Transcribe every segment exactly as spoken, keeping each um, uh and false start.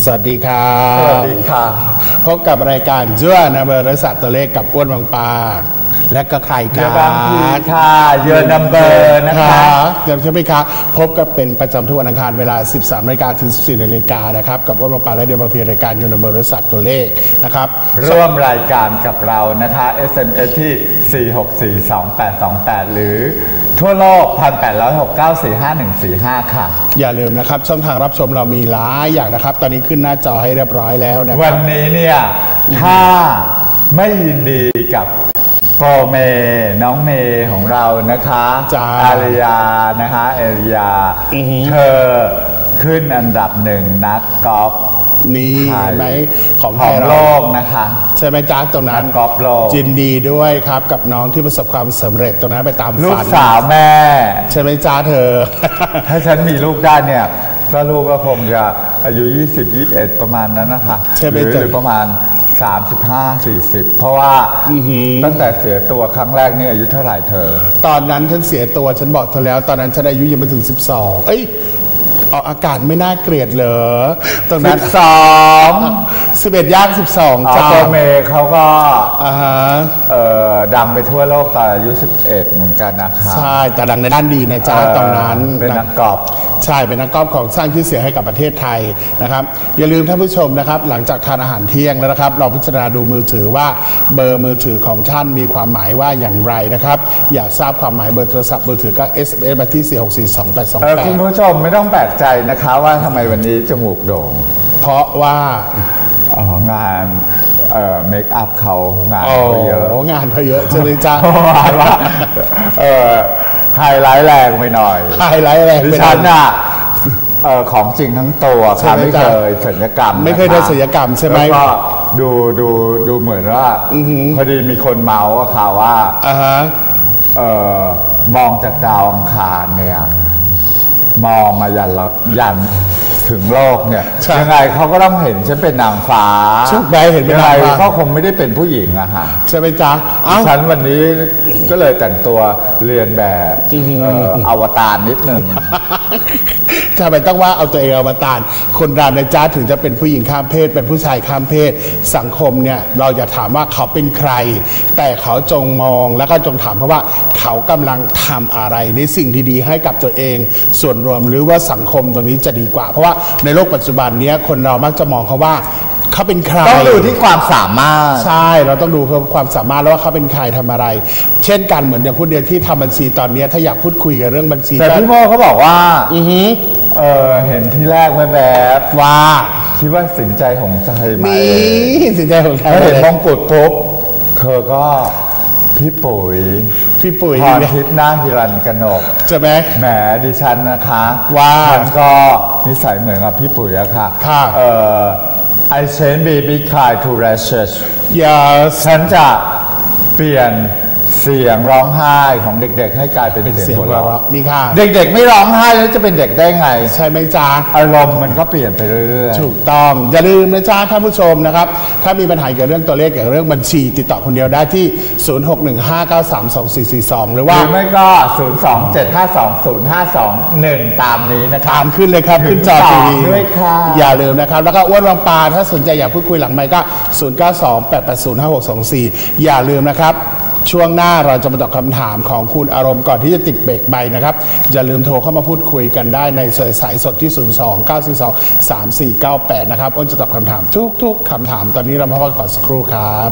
วัสดีครับสวัสดีค่ะพบกับรายการจ้วนนัมเบอร์สัตว์ตัวเลขกับอ้วนบางปาและก็ไข่กาบางทีค่ะเยอะนัมเบอร์นะคะเดี๋ยวใช่ไหมครับพบกับเป็นประจำทุกวันอังคารเวลา สิบสามนาฬิกา ถึง สิบสี่นาฬิกานะครับกับอ้วนบางปาและเดือนบางพีรายการยูนัมเบอร์สัตว์ตัวเลขนะครับร่วมรายการกับเรานะคะ เอส เอ็ม เอส ที่ สี่ หก สี่ สอง แปด สอง แปด หรือทั่วโลก หนึ่ง แปด หก เก้า สี่ ห้า หนึ่ง สี่ ห้า ค่ะอย่าลืมนะครับช่องทางรับชมเรามีหลายอย่างนะครับตอนนี้ขึ้นหน้าจอให้เรียบร้อยแล้วนะครับวันนี้เนี่ยถ้าไม่ยินดีกับโปรเมน้องเมย์ของเรานะคะอาริยานะคะเอริยาเธอขึ้นอันดับหนึ่งนักกอล์ฟนี่ไหมของของโลกนะคะใช่ไหมจ๊ะตรงนั้นกอล์ฟโลกยินดีด้วยครับกับน้องที่ประสบความสำเร็จตรงนั้นไปตามฝันลูกสาวแม่ใช่ไหมจ๊ะเธอถ้าฉันมีลูกได้เนี่ยก็ลูกก็คงจะอายุยี่สิบ ยี่สิบเอ็ดประมาณนั้นนะคะหรือหรือประมาณสามสิบห้า สี่สิบเพราะว่าตั้งแต่เสียตัวครั้งแรกนี่อายุเท่าไหร่เธอตอนนั้นฉันเสียตัวฉันบอกเธอแล้วตอนนั้นฉันอายุยังไม่ถึงสิบสองเอ้ยออกอากาศไม่น่าเกลียดเหรอตรงนั้นสิบสองสิบเอ็ดย่างสิบสองจ้าโปรเมเขาก็อ่าฮะเอ่อดังไปทั่วโลกตอนอายุสิบเอ็ดเหมือนกันนะคะใช่แต่ดังในด้านดีนะจ๊ะตอนนั้นเป็นนักกอล์ฟใช่เป็นนักกอล์ฟของสร้างชื่อเสียงให้กับประเทศไทยนะครับอย่าลืมท่านผู้ชมนะครับหลังจากทานอาหารเที่ยงแล้วนะครับเราพิจารณาดูมือถือว่าเบอร์มือถือของท่านมีความหมายว่าอย่างไรนะครับอยากทราบความหมายเบอร์โทรศัพท์มือถือก็ เอส เอ็ม เอส มาที่ สี่ หก สี่ สอง แปด สอง แปดคุณผู้ชมไม่ต้องแปลกใจนะคะว่าทำไมวันนี้จมูกโด่งเพราะว่าอ๋องานเอ่อเมคอัพเขางานเขาเยอะงานเขาเยอะใช่ไหมจ๊ะว่าเออไฮไลท์แรงไปหน่อยไฮไลท์แรงไปฉันน่ะเออของจริงทั้งตัวค่ะไม่เคยศัลยกรรมไม่เคยทำศัลยกรรมใช่ไหมแล้วก็ดูดูดูเหมือนว่าพอดีมีคนเมาส์ค่ะว่าเออมองจากดาวอังคารเนี่ยมองมายันยันถึงโลกเนี่ยยังไงเขาก็ต้องเห็นฉันเป็นนางฟ้าชุดใบเห็นเป็นนางฟ้าก็คงไม่ได้เป็นผู้หญิงอะค่ะใช่ไหมจ๊ะฉันวันนี้ก็เลยแต่งตัวเรียนแบบอวตารนิดหนึ่งทำไมต้องว่าเอาตัวเองอวตารคนเราในจ้าถึงจะเป็นผู้หญิงข้ามเพศเป็นผู้ชายข้ามเพศสังคมเนี่ยเราจะถามว่าเขาเป็นใครแต่เขาจงมองแล้วก็จงถามเพราะว่าเขากำลังทำอะไรในสิ่งดีๆให้กับตัวเองส่วนรวมหรือว่าสังคมตรงนี้จะดีกว่าเพราะว่าในโลกปัจจุบันนี้คนเรามักจะมองเขาว่าเขาเป็นใครต้องดูที่ความสามารถใช่เราต้องดูความสามารถแล้วว่าเขาเป็นใครทำอะไรเช่นกันเหมือนอย่างคุณเดียที่ทำบัญชีตอนนี้ถ้าอยากพูดคุยกันเรื่องบัญชีแต่พี่โมเขาบอกว่าอือฮึเออเห็นที่แรกแวบๆว่าคิดว่าสินใจของใจไหมนี่สินใจของใจเห็นมงกุฎปุ๊บเธอก็พี่ปุ๋ยพี่ปุ๋ยพรทิพย์นาฮิรัญกนกใช่ไหมแหมดิฉันนะคะว่าฉันก็นิสัยเหมือนกับพี่ปุ๋ยอะค่ะค่ะเอ่อ I change baby cry to rashes yes ฉันจะเปลี่ยนเสียงร้องไห้ของเด็กๆให้กลายเป็นเสียงหัวเราะนี่ค่ะเด็กๆไม่ร้องไห้แล้วจะเป็นเด็กได้ไงใช่ไหมจ๊ะอารมณ์มันก็เปลี่ยนไปเรื่อยๆถูกต้องอย่าลืมนะจ๊ะท่านผู้ชมนะครับถ้ามีปัญหาเกี่ยวกับเรื่องตัวเลขเกี่ยวกับเรื่องบัญชีติดต่อคนเดียวได้ที่ศูนย์ หก หนึ่ง ห้า เก้า สาม สอง สี่ สี่ สองหรือว่าหรือไม่ก็ศูนย์ สอง เจ็ด ห้า สอง ศูนย์ ห้า สอง หนึ่งตามนี้นะครับตามขึ้นเลยครับขึ้นจอทีวีด้วยค่ะอย่าลืมนะครับแล้วก็อ้วนวางปลาถ้าสนใจอยากพูดคุยหลังไมค์ก็ศูนย์ เก้า สอง แปด แปด ศูนย์ ห้า หก สอง สี่อย่าลืมนะครับช่วงหน้าเราจะมาตอบคำถามของคุณอารมณ์ก่อนที่จะติดเบรกใบนะครับอย่าลืมโทรเข้ามาพูดคุยกันได้ในสายสดที่ ศูนย์ สอง เก้า สี่ สอง สาม สี่ เก้า แปด นะครับอ้นจะตอบคำถามทุกๆคำถามตอนนี้เราพักก่อนสักครู่ครับ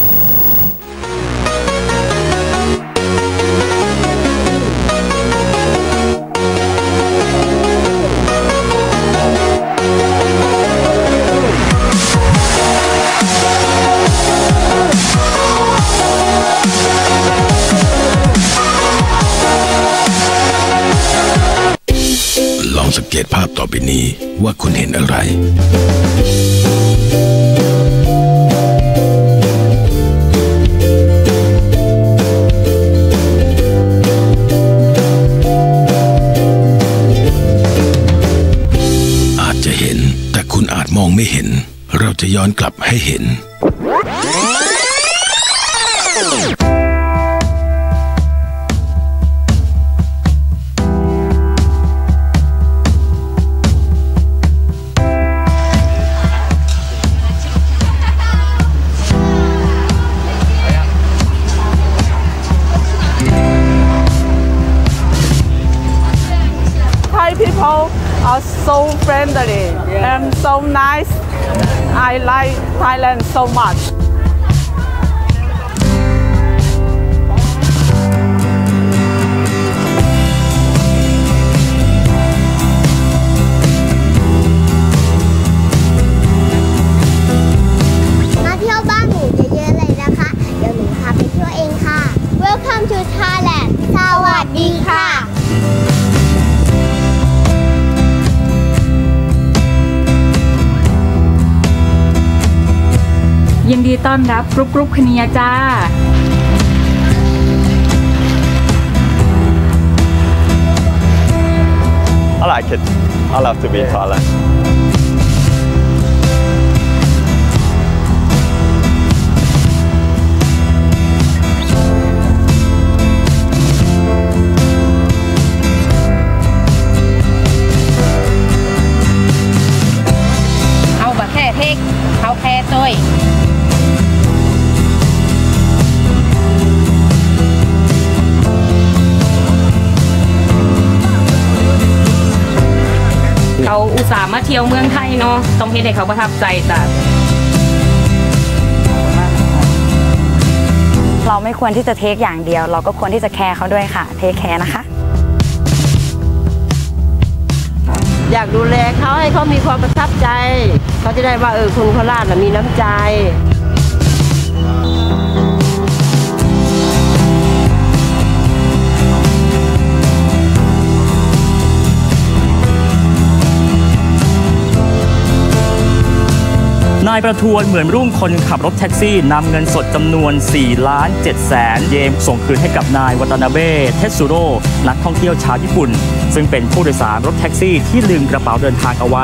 สังเกตภาพต่อไปนี้ว่าคุณเห็นอะไรอาจจะเห็นแต่คุณอาจมองไม่เห็นเราจะย้อนกลับให้เห็น people are so friendly and so nice. I like Thailand so much. Welcome to Thailand สวัสดีค่ะยินดีต้อนรับกรุ๊ปกรุ๊ปคเนียจ้า I like it. I love to be in Thailand. Khao khe tôi. เขาอุตส่าห์มาเที่ยวเมืองไทยเนาะต้องให้เขาประทับใจแต่เราไม่ควรที่จะเทคอย่างเดียวเราก็ควรที่จะแคร์เขาด้วยค่ะเทคแคร์นะคะอยากดูแลเขาให้เขามีความประทับใจเขาจะได้ว่าเออคนโคราชมีน้ำใจนายประทวนเหมือนรุ่งคนขับรถแท็กซี่นำเงินสดจำนวน สี่ล้านเจ็ดแสน เยนส่งคืนให้กับนายวัตนาเบะเทสซูโร่นักท่องเที่ยวชาวญี่ปุ่นซึ่งเป็นผู้โดยสารรถแท็กซี่ที่ลืมกระเป๋าเดินทางเอาไว้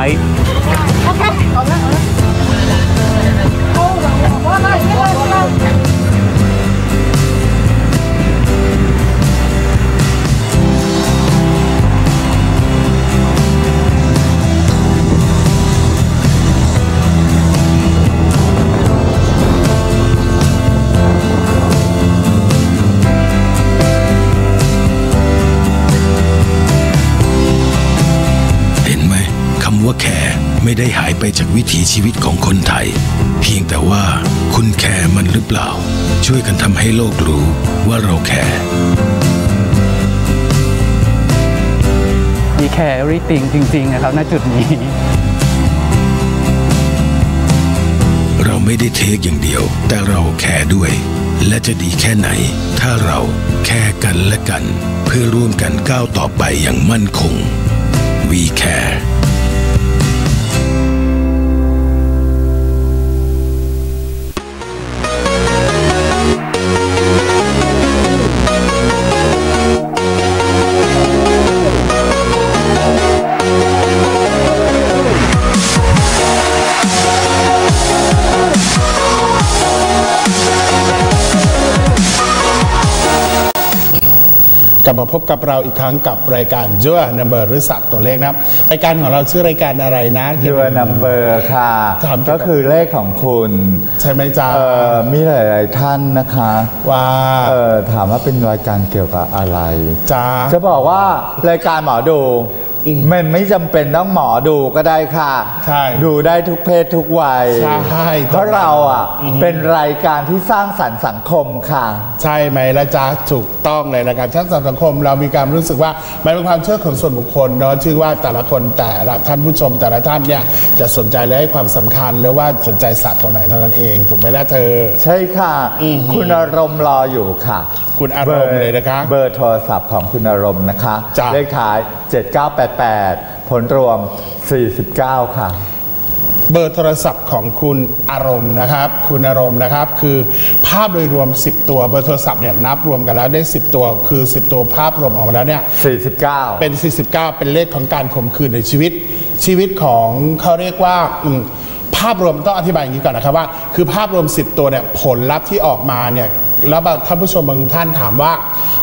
ว่าแคร์ไม่ได้หายไปจากวิถีชีวิตของคนไทยเพียงแต่ว่าคุณแคร์มันหรือเปล่าช่วยกันทำให้โลกรู้ว่าเราแคร์มีแคร์ everything จริงๆนะครับณจุดนี้เราไม่ได้เทคอย่างเดียวแต่เราแคร์ด้วยและจะดีแค่ไหนถ้าเราแคร์กันและกันเพื่อร่วมกันก้าวต่อไปอย่างมั่นคง We Care กลับมาพบกับเราอีกครั้งกับรายการ Your Number หรือสับตัวเลขนะครับรายการของเราชื่อรายการอะไรนะ Your Number ค่ะก็คือเลขของคุณใช่ไหมจ๊ะมีหลายๆท่านนะคะว่าถามว่าเป็นรายการเกี่ยวกับอะไรจ๊ะจะบอกว่ารายการหมอดูมันไม่จำเป็นต้องหมอดูก็ได้ค่ะใช่ดูได้ทุกเพศทุกวัยใช่เพราะเราอ่ะเป็นรายการที่สร้างสรรค์สังคมค่ะใช่ไหมล่ะจ๊ะถูกต้องเลยรายการสร้างสรรค์สังคมเรามีการรู้สึกว่ามันเป็นความเชื่อของส่วนบุคคลเนาะชื่อว่าแต่ละคนแต่ละท่านผู้ชมแต่ละท่านเนี่ยจะสนใจและให้ความสำคัญหรือว่าสนใจศาสตร์ตัวไหนเท่านั้นเองถูกไหมล่ะเธอใช่ค่ะคุณอารมณ์รออยู่ค่ะคุณอารมณ์เลยนะคะเบอร์โทรศัพท์ของคุณอารมณ์นะคะเลขท้ายเจ็ดเก้าแปดแปดผลรวมสี่สิบเก้าค่ะเบอร์โทรศัพท์ของคุณอารมณ์นะครับคุณอารมณ์นะครับคือภาพโดยรวมสิบตัวเบอร์โทรศัพท์เนี่ยนับรวมกันแล้วได้สิบตัวคือสิบตัวภาพรวมออกมาแล้วเนี่ยสี่สิบเก้าเป็นสี่สิบเก้าเป็นเลขของการข่มขืนในชีวิตชีวิตของเขาเรียกว่าภาพรวมต้องอธิบายอย่างนี้ก่อนนะครับว่าคือภาพรวมสิบตัวเนี่ยผลลัพธ์ที่ออกมาเนี่ยแล้วท่านผู้ชมบางท่านถามว่า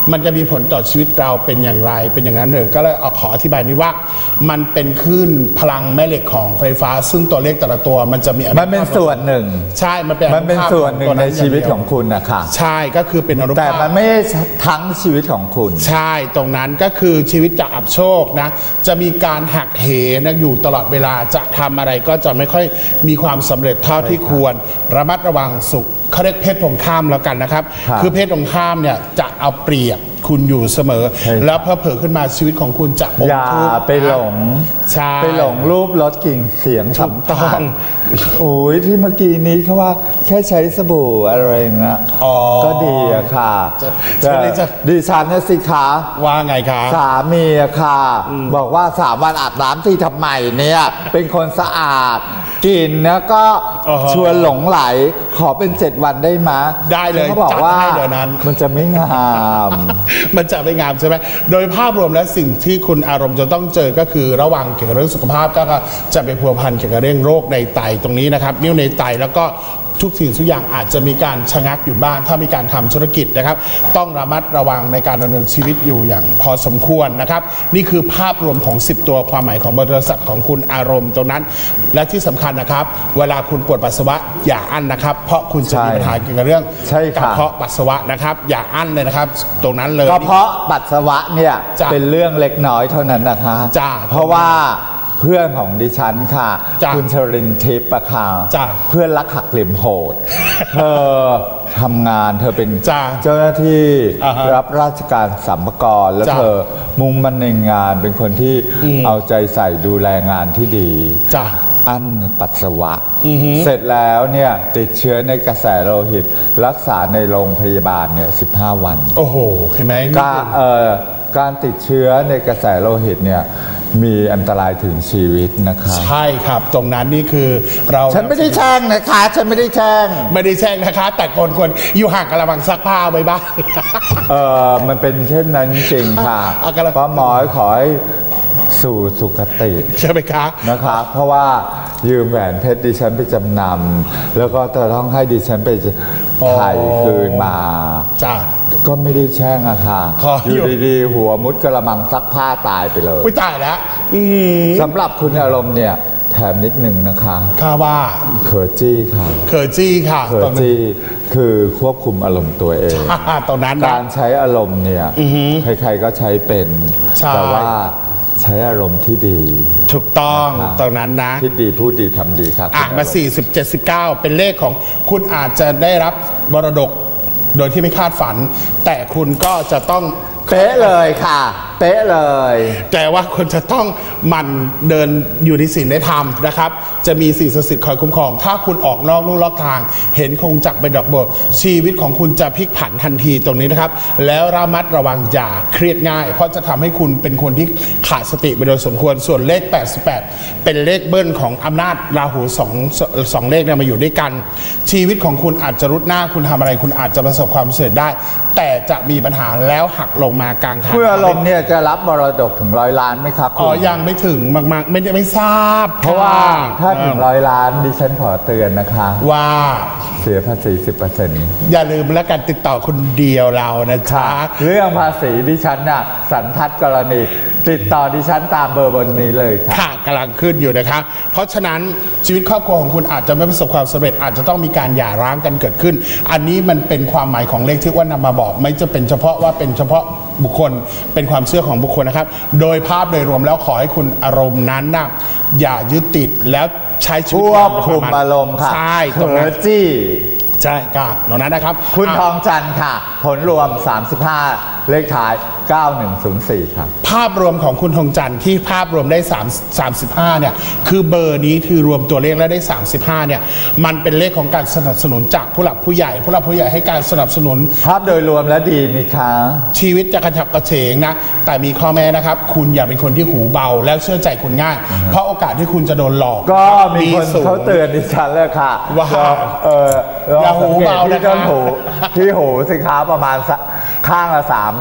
มันจะมีผลต่อชีวิตเราเป็นอย่างไรเป็นอย่างนั้นเลยก็เลยเอาขออธิบายนี้ว่ามันเป็นคลื่นพลังแม่เหล็กของไฟฟ้าซึ่งตัวเลขแต่ละตัวมันจะมีมันเป็นส่วนหนึ่งใช่มันเป็นมันเป็นส่วนหนึ่งในชีวิตของคุณนะคะใช่ก็คือเป็นอนุภาคแต่มันไม่ทั้งชีวิตของคุณใช่ตรงนั้นก็คือชีวิตจากอับโชคนะจะมีการหักเหนะอยู่ตลอดเวลาจะทำอะไรก็จะไม่ค่อยมีความสำเร็จเท่าที่ควรระมัดระวังสุขเขาเรียกเพศตรงข้ามแล้วกันนะครับคือเพศตรงข้ามเนี่ยจะเอาเปรียบคุณอยู่เสมอแล้วพอเผลอขึ้นมาชีวิตของคุณจะอย่าไปหลงไปหลงรูปรสกลิ่นเสียงสัมผัสโอ้ยที่เมื่อกี้นี้เขาว่าแค่ใช้สบู่อะไรอย่างเงี้ยก็ดีอะค่ะดิฉันเนี่ยสิคะว่าไงคะสามีอะค่ะบอกว่าสามวันอาบน้ำที่ทำไมเนี่ยเป็นคนสะอาดกินแล้วก็ชวนหลงไหลขอเป็นเจ็ดวันได้ไหมได้เลยเขาบอกว่ามันจะไม่งามมันจะไม่งามใช่ไหมโดยภาพรวมและสิ่งที่คุณอารมณ์จะต้องเจอก็คือระวังเกี่ยวกับเรื่องสุขภาพก็จะไปพัวพันเกี่ยวกับเรื่องโรคในไตตรงนี้นะครับนิ้วในไตแล้วก็ทุกสิ่งทุกอย่างอาจจะมีการชะงักอยู่บ้างถ้ามีการทำธุรกิจนะครับต้องระมัดระวังในการดำเนินชีวิตอยู่อย่างพอสมควรนะครับนี่คือภาพรวมของสิบตัวความหมายของบริษัทของคุณอารมณ์ตรงนั้นและที่สำคัญนะครับเวลาคุณปวดปัสสาวะอย่าอั้นนะครับเพราะคุณจะมีปัญหาเกี่ยวกับเรื่องกระเพาะปัสสาวะนะครับอย่าอั้นเลยนะครับตรงนั้นเลยกระเพาะปัสสาวะเนี่ยเป็นเรื่องเล็กน้อยเท่านั้นนะคะเพราะว่าเพื่อนของดิฉันค่ะคุณชรินทิพย์ประคาเพื่อนรักหักเหลี่ยมโหดเธอทำงานเธอเป็นเจ้าหน้าที่รับราชการสัมภาระแล้วเธอมุ่งมั่นในงานเป็นคนที่เอาใจใส่ดูแลงานที่ดีอั้นปัสสาวะเสร็จแล้วเนี่ยติดเชื้อในกระแสโลหิตรักษาในโรงพยาบาลเนี่ยสิบห้าวันโอ้โหเห็นไหมการเอ่อการติดเชื้อในกระแสโลหิตเนี่ยมีอันตรายถึงชีวิตนะคะใช่ครับตรงนั้นนี่คือเราฉันไม่ได้แช่งนะคะฉันไม่ได้แช่งไม่ได้แช่งนะคะแต่คนคนอยู่ห่างกระมังซักผ้าไว้บ้างเออมันเป็นเช่นนั้นจริงค่ะเพราะหมอขอให้สู่สุขติใช่ไหมคะนะคะเพราะว่ายืมแหวนเพชรดิฉันไปจำนำแล้วก็จะต้องให้ดิฉันไปไถ่คืนมาจ้าก็ไม่ได้แช่งอะค่ะอยู่ดีๆหัวมุดกระมังซักผ้าตายไปเลยอุ้ยตายแล้วสำหรับคุณอารมณ์เนี่ยแถมนิดหนึ่งนะคะค่าว่าเคอร์จี้ค่ะเคอร์จี้ค่ะเคอร์จี้คือควบคุมอารมณ์ตัวเองตอนนั้นการใช้อารมณ์เนี่ยใครๆก็ใช้เป็นแต่ว่าใช้อารมณ์ที่ดีถูกต้องตรงนั้นนะคิดดีพูดดีทำดีครับอ่ะมาสี่สิบ เจ็ดสิบเก้าเป็นเลขของคุณอาจจะได้รับมรดกโดยที่ไม่คาดฝันแต่คุณก็จะต้องเป๊ะเลยค่ะเป๊ะเลยแต่ว่าคุณจะต้องมันเดินอยู่ในสิ่งได้ทำนะครับจะมีสิ่งศักดิ์สิทธิ์คอยคุ้มครองถ้าคุณออกนอกลู่นอกทางเห็นคงจักเป็นดอกบัวชีวิตของคุณจะพลิกผันทันทีตรงนี้นะครับแล้วระมัดระวังอย่าเครียดง่ายเพราะจะทำให้คุณเป็นคนที่ขาดสติไปโดยสมควรส่วนเลขแปดสิบแปดเป็นเลขเบิ้ลของอำนาจราหูสองสองเลขเนี่ยมาอยู่ด้วยกันชีวิตของคุณอาจจะรุดหน้าคุณทำอะไรคุณอาจจะประสบความสำเร็จได้แต่จะมีปัญหาแล้วหักลงมากลางทางเพื่ออารมณ์เนี่ยจะรับมรดกถึงร้อยล้านไหมครับอ๋อยังไม่ถึงมากๆไม่ได้ไม่ทราบเพราะว่าถ้าถึงร้อยล้านดิฉันขอเตือนนะคะว่าเสียภาษี สิบเปอร์เซ็นต์อย่าลืมแล้วกันติดต่อคนเดียวเรานะจ๊ะเรื่องภาษีดิฉันน่ะสันทัดกรณีติดต่อดิฉันตามเบอร์บนนี้เลยค่ะค่ะกำลังขึ้นอยู่นะครับเพราะฉะนั้นชีวิตครอบครัวของคุณอาจจะไม่ประสบความสำเร็จอาจจะต้องมีการหย่าร้างกันเกิดขึ้นอันนี้มันเป็นความหมายของเลขที่ว่านำมาบอกไม่จะเป็นเฉพาะว่าเป็นเฉพาะบุคคลเป็นความเชื่อของบุคคลนะครับโดยภาพโดยรวมแล้วขอให้คุณอารมณ์นั้นนะอย่ายึดติดแล้วใช้ชีวิตควบคุมอารมณ์ค่ะใช่เคอร์จี้ใช่ค่ะตรงนั้นนะครับคุณทองจันทร์ค่ะผลรวมสามสิบห้าเลขท้ายเก้าหนึ่งศูนย์สี่ครับภาพรวมของคุณทองจันทร์ที่ภาพรวมได้3 สามสิบห้าเนี่ยคือเบอร์นี้คือรวมตัวเลขแล้วได้สามสิบห้าเนี่ยมันเป็นเลขของการสนับสนุนจากผู้หลักผู้ใหญ่ผู้หลักผู้ใหญ่ให้การสนับสนุนภาพโดยรวมแล้วดีนี่คะชีวิตจะกระฉับกระเฉงนะแต่มีข้อแม้นะครับคุณอย่าเป็นคนที่หูเบาแล้วเชื่อใจคุณง่ายเพราะโอกาสที่คุณจะโดนหลอกก็มีคนเขาเตือนดิฉันเลยค่ะว่าเอออย่าหูเบาที่ต้นหูที่หูสิคะประมาณข้างละสาม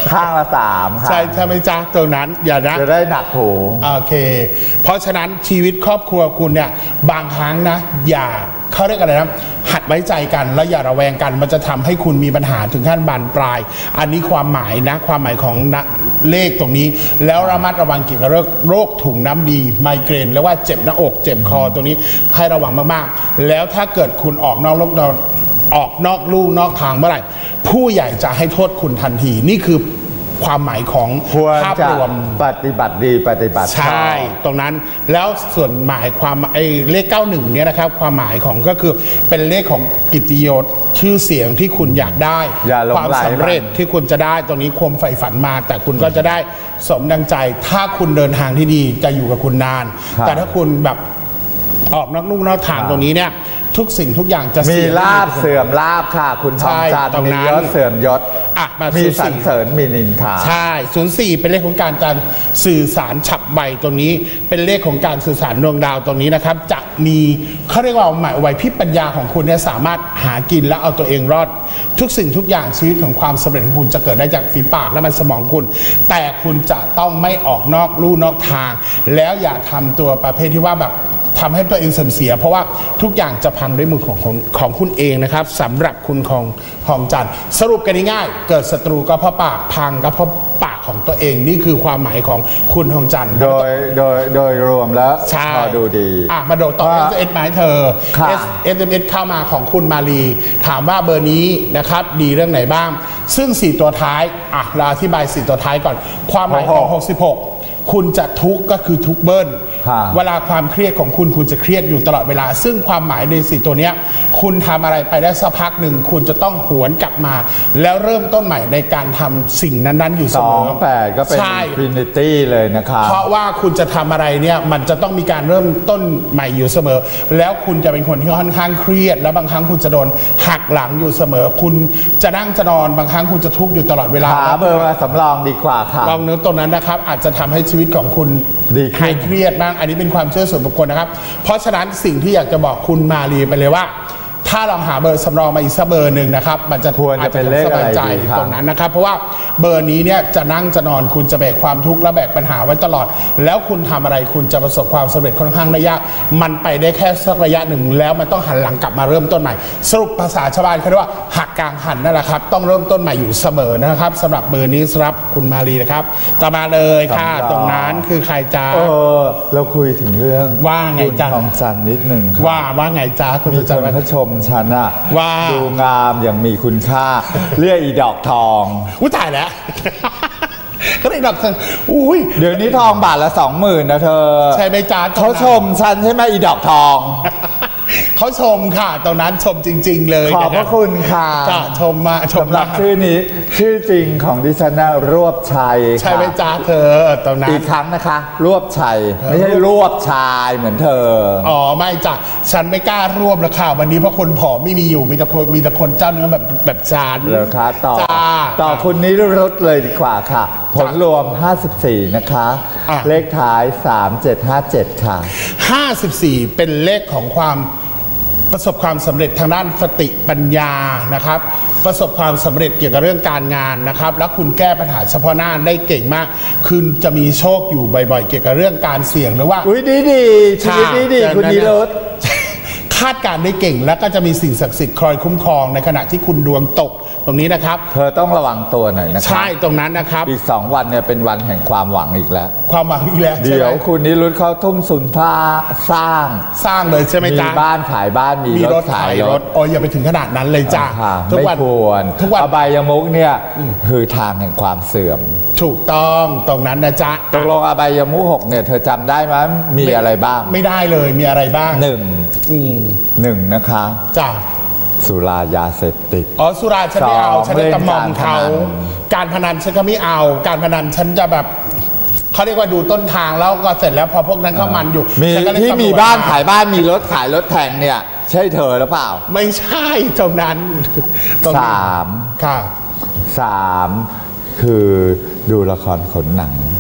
ข้างละสามค่ะใช่ใช่ไหมจ๊ะตรงนั้นอย่านะจะได้หนักหูโอเคเพราะฉะนั้นชีวิตครอบครัวคุณเนี่ยบางครั้งนะอย่าเขาเรียกอะไรนะหัดไว้ใจกันแล้วอย่าระแวงกันมันจะทำให้คุณมีปัญหาถึงขั้นบานปลายอันนี้ความหมายนะความหมายของเลขตรงนี้แล้วระมัดระวังเกี่ยวกับโรคถุงน้ำดีไมเกรนแล้วว่าเจ็บหน้าอกเจ็บคอตรงนี้ให้ระวังมากๆแล้วถ้าเกิดคุณออกนอกโลกออกนอกลู่นอกทางเมื่อไหร่ผู้ใหญ่จะให้โทษคุณทันทีนี่คือความหมายของภาพรวมปฏิบัติดีปฏิบัติใช่ตรงนั้นแล้วส่วนหมายความไอ้เลขเก้าสิบเอ็ดเนี่ยนะครับความหมายของก็คือเป็นเลขของกิตติยศชื่อเสียงที่คุณอยากได้ความสำเร็จที่คุณจะได้ตรงนี้ความใฝ่ฝันมาแต่คุณก็จะได้สมดังใจถ้าคุณเดินทางที่ดีจะอยู่กับคุณนานแต่ถ้าคุณแบบออกนอกลู่นอกทางตรงนี้เนี่ยทุกสิ่งทุกอย่างจะมีลาภเสื่อมลาภค่ะคุณทองจันทร์มียศเสื่อมยศมีสรรเสริญมีนินทาใช่ศูนย์สี่เป็นเลขของการการสื่อสารฉับไวตรงนี้เป็นเลขของการสื่อสารดวงดาวตรงนี้นะครับจะมีเขาเรียกว่าหมายไว้พิปัญญาของคุณเนี่ยสามารถหากินและเอาตัวเองรอดทุกสิ่งทุกอย่างชีวิตของความสำเร็จของคุณจะเกิดได้จากฝีปากและมันสมองคุณแต่คุณจะต้องไม่ออกนอกลู่นอกทางแล้วอย่าทำตัวประเภทที่ว่าแบบทำให้ตัวเองเสื่อมเสียเพราะว่าทุกอย่างจะพังด้วยมือของของของคุณเองนะครับสำหรับคุณของทองจันทร์สรุปกันง่ายๆเกิดศัตรูก็เพราะปากพังก็เพราะปากของตัวเองนี่คือความหมายของคุณทองจันทร์โดยโดยโดยรวมแล้วพอดูดีอ่ะมาโดดต่อ เอส เอ็ม เอส หมายเธอ เอส เอ็ม เอส เข้ามาของคุณมาลีถามว่าเบอร์นี้นะครับดีเรื่องไหนบ้างซึ่งสี่ตัวท้ายอ่ะเราอธิบายสี่ตัวท้ายก่อนความหมายของหกสิบหกคุณจะทุกข์ก็คือทุกข์เบิ้ลเวลาความเครียดของคุณคุณจะเครียดอยู่ตลอดเวลาซึ่งความหมายในสี่ตัวนี้คุณทำอะไรไปได้สักพักหนึ่งคุณจะต้องหวนกลับมาแล้วเริ่มต้นใหม่ในการทำสิ่งนั้นๆอยู่เสมอสองแปดก็เป็นอินฟินิตี้เลยนะครับเพราะว่าคุณจะทำอะไรเนี่ยมันจะต้องมีการเริ่มต้นใหม่อยู่เสมอแล้วคุณจะเป็นคนที่ค่อนข้างเครียดแล้วบางครั้งคุณจะโดนหักหลังอยู่เสมอคุณจะนั่งจะนอนบางครั้งคุณจะทุกข์อยู่ตลอดเวลาหาเบอร์มาสำรองดีกว่าครับลองนึกตรงนั้นนะครับอาจจะทำให้ชีวิตของคุณหายเครียดบ้างอันนี้เป็นความเชื่อส่วนบุคคลนะครับเพราะฉะนั้นสิ่งที่อยากจะบอกคุณมาลีไปเลยว่าถ้าเราหาเบอร์สำรองมาอีกสักเบอร์หนึ่งนะครับมันจะควรจะเป็นเลขอะไรดีตรงนั้นนะครับเพราะว่าเบอร์นี้เนี่ยจะนั่งจะนอนคุณจะแบกความทุกข์และแบกปัญหาไว้ตลอดแล้วคุณทำอะไรคุณจะประสบความสำเร็จค่อนข้างได้ยากมันไปได้แค่สักระยะหนึ่งแล้วมันต้องหันหลังกลับมาเริ่มต้นใหม่สรุปภาษาชาวบ้านเขาเรียกว่าหักกลางหันนั่นแหละครับต้องเริ่มต้นใหม่อยู่เสมอนะครับสำหรับเบอร์นี้สำหรับคุณมาลีนะครับต่อมาเลยค่ะตรงนั้นคือใครจ้าเออเราคุยถึงเรื่องว่าไงจ้าทองจันทร์นิดหนึ่งว่าว่าไงจ้าคุณจันทร์เขาชมฉันอะว่าดูงามอย่างมีคุณค่าเรียกอีดอกทองอุ้ยตายแล้วก็ได้ดอกทองอุ้ยเดี๋ยวนี้ทองบาทละสองหมื่นนะเธอใช่ไหมจ้าเขาชมฉันใช่ไหมอีดอกทองเขาชมค่ะตอนนั้นชมจริงๆเลยขอบพระคุณค่ะชมมาชมสำหรับชื่อนี้ชื่อจริงของดิฉันนะรวบชัยใช่ไหมจ้าเธอตอนนั้นอีกครั้งนะคะรวบชัยไม่ใช่รวบชายเหมือนเธออ๋อไม่จ้ะฉันไม่กล้ารวบแล้วค่ะวันนี้เพราะคนผอมไม่มีอยู่มีแต่คนมีแต่คนเจ้าเนื้อแบบแบบจานเลยค่ะต่อต่อคุณนิรุตเลยดีกว่าค่ะผลรวมห้าสิบสี่นะคะเลขท้ายสามเจ็ดห้าเจ็ดค่ะห้าสิบสี่เป็นเลขของความประสบความสำเร็จทางด้านสติปัญญานะครับประสบความสำเร็จเกี่ยวกับเรื่องการงานนะครับแล้วคุณแก้ปัญหาเฉพาะหน้าได้เก่งมากคุณจะมีโชคอยู่บ่อยๆเกี่ยวกับเรื่องการเสี่ยงหรือว่าอุ้ยดีดีชีวิตดีดีคุณนิรุตคาดการได้เก่งแล้วก็จะมีสิ่งศักดิ์สิทธิ์คอยคุ้มครองในขณะที่คุณดวงตกตรงนี้นะครับเธอต้องระวังตัวหน่อยนะครับใช่ตรงนั้นนะครับอีกสองวันเนี่ยเป็นวันแห่งความหวังอีกแล้วความหวังอีกแล้วเดี๋ยวคุณนิรุตเขาทุ่มสุนทราสร้างสร้างเลยใช่ไหมจ๊ะมีบ้านขายบ้านมีรถขายรถโอ้ยอย่าไปถึงขนาดนั้นเลยจ้ะทุกวันไม่ควรทุกวันอบายมุกเนี่ยคือทางแห่งความเสื่อมถูกต้องตรงนั้นนะจ๊ะตกลงอบายมุกหกเนี่ยเธอจำได้ไหมมีอะไรบ้างไม่ได้เลยมีอะไรบ้างหนึ่งหนึ่งนะคะจ้ะสุรายาเสพติดอ๋อสุราฉันไม่เอาฉันจะกระหม่อมเขาการพนันฉันก็ไม่เอาการพนันฉันจะแบบเขาเรียกว่าดูต้นทางแล้วก็เสร็จแล้วพอพวกนั้นเข้ามันอยู่มีที่มีบ้านขายบ้านมีรถขายรถแข่งเนี่ยใช่เธอหรือเปล่าไม่ใช่ตรงนั้นสามค่ะสามคือดูละครขนหนัง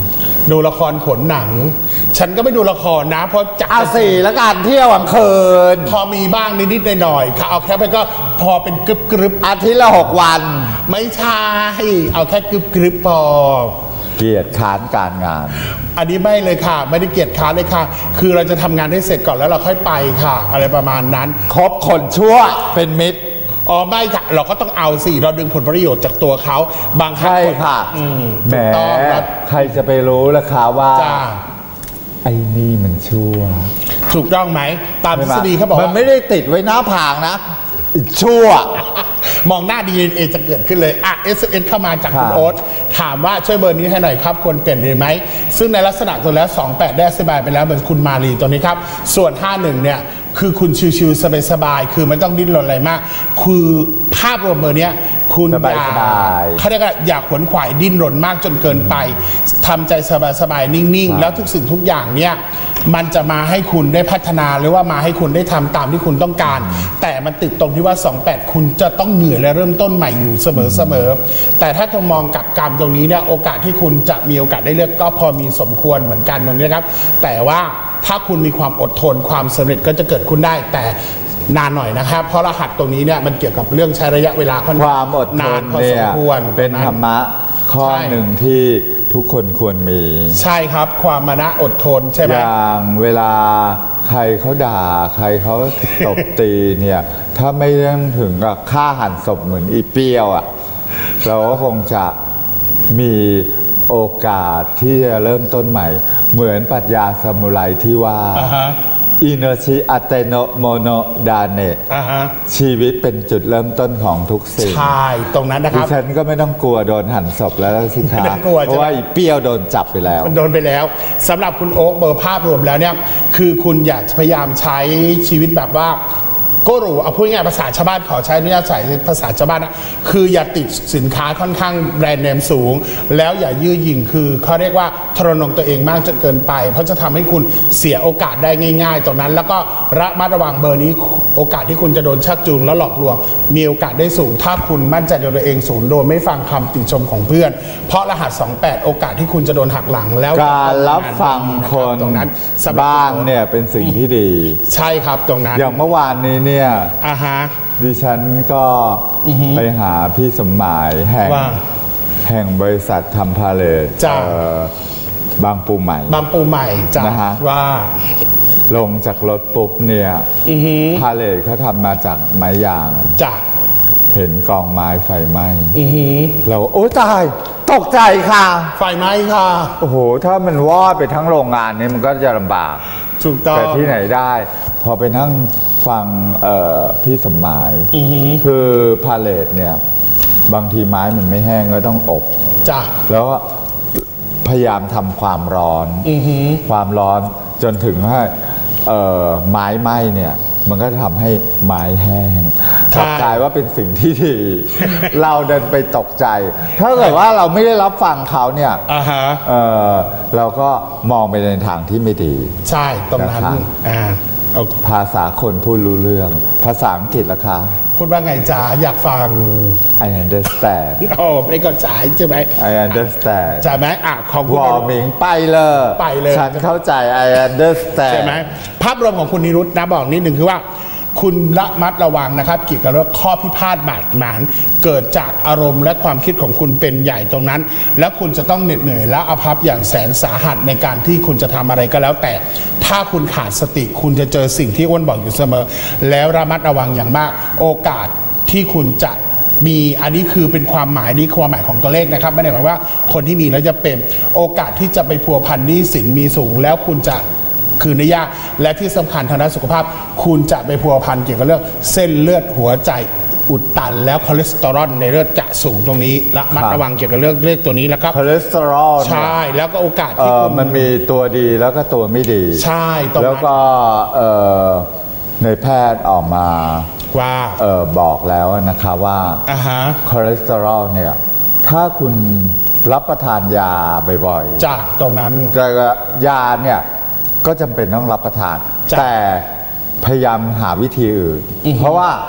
ดูละครขนหนัง ฉันก็ไม่ดูละครนะเพราะจักเอาสี่แล้วกันเที่ยวกลางคืนพอมีบ้างนิดๆหน่อยๆค่ะเอาแค่ไปก็พอเป็นกรึบกรึบอาทิตย์ละหกวันไม่ใช่เอาแค่กรึบกรึบพอเกียรติค้านการงานอันนี้ไม่เลยค่ะไม่ได้เกียรติค้านเลยค่ะคือเราจะทำงานให้เสร็จก่อนแล้วเราค่อยไปค่ะอะไรประมาณนั้นคบคนชั่วเป็นมิตรอ๋อไม่ค่ะเราก็ต้องเอาสิเราดึงผลประโยชน์จากตัวเขาบางครั้งใช่ค่ะแหมใครจะไปรู้ล่ะคะว่าไอ้นี่มันชั่วถูกต้องไหมตามทฤษฎีเขาบอกมันไม่ได้ติดไว้หน้าผากนะชั่วมองหน้า ดี เอ็น เอ จะเกิดขึ้นเลยอ่ะ เอส เอ็ม เข้ามาจากคุณโอ๊ตถามว่าช่วยเบอร์นี้ให้หน่อยครับควรเปลี่ยนดีไหมซึ่งในลักษณะตัวแล้วสองแปดได้อธิบายไปแล้วเหมือนคุณมาลีตัวนี้ครับส่วนห้าสิบเอ็ดเนี่ยคือคุณชิวๆสบายๆคือไม่ต้องดิ้นรนอะไรมากคือภาพรวมเบอร์นี้คุณอย่าเขาเรียกว่าอย่าขวนขวายดิ้นรนมากจนเกินไปทำใจสบายๆนิ่งๆแล้วทุกสิ่งทุกอย่างเนี่ยมันจะมาให้คุณได้พัฒนาหรือว่ามาให้คุณได้ทำตามที่คุณต้องการแต่มันติดตรงที่ว่าสองแปดคุณจะต้องเหนื่อยและเริ่มต้นใหม่อยู่เสมอๆแต่ถ้าจะมองกับกรรมตรงนี้เนี่ยโอกาสที่คุณจะมีโอกาสได้เลือกก็พอมีสมควรเหมือนกันตรงนี้ครับแต่ว่าถ้าคุณมีความอดทนความสำเร็จก็จะเกิดขึ้นได้แต่นานหน่อยนะครับเพราะรหัสตรงนี้เนี่ยมันเกี่ยวกับเรื่องใช้ระยะเวลาค่อนข้างนานพอสมควรเป็นธรรมะข้อหนึ่งที่ทุกคนควรมีใช่ครับความมานะอดทนใช่ไหมอย่างเวลาใครเขาด่าใครเขาตบตีเนี่ยถ้าไม่ต้องถึงกับฆ่าหันศพเหมือนอีเปียวอ่ะเราก็คงจะมีโอกาสที่จะเริ่มต้นใหม่เหมือนปรัชญาซามูไรที่ว่าอินโนชิอัตโนโมโนดาเนชีวิตเป็นจุดเริ่มต้นของทุกสิ่งใช่ตรงนั้นนะครับดิฉันก็ไม่ต้องกลัวโดนหั่นศพแล้วสิคะเพราะว่าอีเปี้ยวโดนจับไปแล้วโดนไปแล้วสำหรับคุณโอ๊คเบอร์ภาพรวมแล้วเนี่ยคือคุณอยากพยายามใช้ชีวิตแบบว่าก็รู้เอาพูดง่ายภาษาชาวบ้านขอใช้อนุญาตใช้ภาษาชาวบ้านนะคืออย่าติดสินค้าค่อนข้างแบรนด์เนมสูงแล้วอย่ายื้อยิงคือเขาเรียกว่าทรนงตัวเองมากจนเกินไปเพราะจะทำให้คุณเสียโอกาสได้ง่ายๆตรงนั้นแล้วก็ระมัดระวังเบอร์นี้โอกาสที่คุณจะโดนชักจูงแล้วหลอกลวงมีโอกาสได้สูงถ้าคุณมั่นใจในตัวเองสูงโดยไม่ฟังคำติชมของเพื่อนเพราะรหัสสองแปดโอกาสที่คุณจะโดนหักหลังแล้วการรับฟังคนตรงนั้นบ้างเนี่ยเป็นสิ่งที่ดีใช่ครับตรงนั้นอย่างเมื่อวานนี้เนี่ยอ่าฮะดิฉันก็ไปหาพี่สมหมายแห่งแห่งบริษัททำพาเลทบางปูใหม่บางปูใหม่จ้ะนะฮะว่าลงจากรถปุ๊บเนี่ยพาเลทเขาทำมาจากไม้ยางจ้ะเห็นกองไม้ไฟไหม้เราโอ้ตายตกใจค่ะไฟไหม้ค่ะโอ้โหถ้ามันวอดไปทั้งโรงงานนี่มันก็จะลำบากถูกต้องแต่ที่ไหนได้พอไปนั่งฟังพี่สมหมายคือพาเลทเนี่ยบางทีไม้มันไม่แห้งก็ต้องอบจ้ะแล้วก็พยายามทำความร้อนความร้อนจนถึงว่าไม้ไหม้เนี่ยมันก็ทำให้ไม้แห้งกลายว่าเป็นสิ่งที่ดี เราเดินไปตกใจถ้าเกิดว่าเราไม่ได้รับฟังเขาเนี่ยเราก็มองไปในทางที่ไม่ดีใช่ตรงนั้นภาษาคนพูดรู้เรื่องภาษาอังกฤษล่ะคะพูดว่าไงจ๋าอยากฟัง I understand โอ้ไม่ก็จ๋าใช่ไหม I understand จ๋าไหมอ่ะของคุณวอมิงไปเลยไปเลยฉันเข้าใจ I understand ใช่ไหมภาพรวมของคุณนิรุตนะบอกนิดหนึ่งคือว่าคุณระมัดระวังนะครับเกี่ยวกับเรื่องข้อพิพาทบาดหมางเกิดจากอารมณ์และความคิดของคุณเป็นใหญ่ตรงนั้นและคุณจะต้องเหน็ดเหนื่อยและอภัพอย่างแสนสาหัสในการที่คุณจะทำอะไรก็แล้วแต่ถ้าคุณขาดสติคุณจะเจอสิ่งที่อ้วนบอกอยู่เสมอแล้วระมัดระวังอย่างมากโอกาสที่คุณจะมีอันนี้คือเป็นความหมายนี้ความหมายของตัวเลขนะครับไม่ได้หมายว่าคนที่มีแล้วจะเป็นโอกาสที่จะไปพัวพันหนี้สินมีสูงแล้วคุณจะคืนได้ยากและที่สำคัญทางด้านสุขภาพคุณจะไปพัวพันเกี่ยวกับเรื่องเส้นเลือดหัวใจอุดตันแล้วคอเลสเตอรอลในเลือดจะสูงตรงนี้ระมัดระวังเกี่ยวกับเรื่องเลขตัวนี้แล้วครับคอเลสเตอรอลใช่แล้วก็โอกาสที่มันมีตัวดีแล้วก็ตัวไม่ดีใช่แล้วก็ในแพทย์ออกมาว่าบอกแล้วนะคะว่าคอเลสเตอรอลเนี่ยถ้าคุณรับประทานยาบ่อยๆจากตรงนั้นแต่ยาเนี่ยก็จำเป็นต้องรับประทานแต่พยายามหาวิธีอื่นเพราะว่า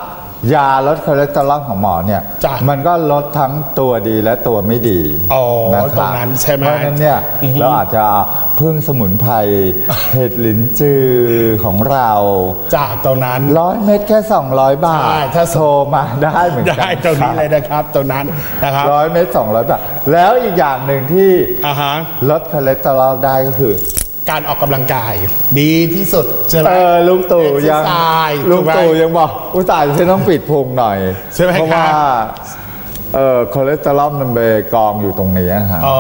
ยาลดคอเลสเตอรอลของหมอเนี่ยมันก็ลดทั้งตัวดีและตัวไม่ดีอ๋อนะครับตรงนั้นใช่ไหมเพราะฉะนั้นเนี่ยเราอาจจะพึ่งสมุนไพร เห็ดลิ้นจือของเราจากตรงนั้นร้อยเม็ดแค่สองร้อยบาทถ้าโทรมาได้เหมือนกันได้ตรงนี้เลยนะครับตรงนั้นนะครับร้อยเม็ดสองร้อยบาทแล้วอีกอย่างหนึ่งที่ลดคอเลสเตอรอลได้ก็คือการออกกำลังกายดีที่สุดใช่ไหมเออลุงตู่ยังลุงตู่ยังบอกอุตส่าห์จะต้องปิดพุงหน่อยใช่ไหมเพราะว่าเออคอเลสเตอรอลมันไปกองอยู่ตรงนี้ฮะอ๋อ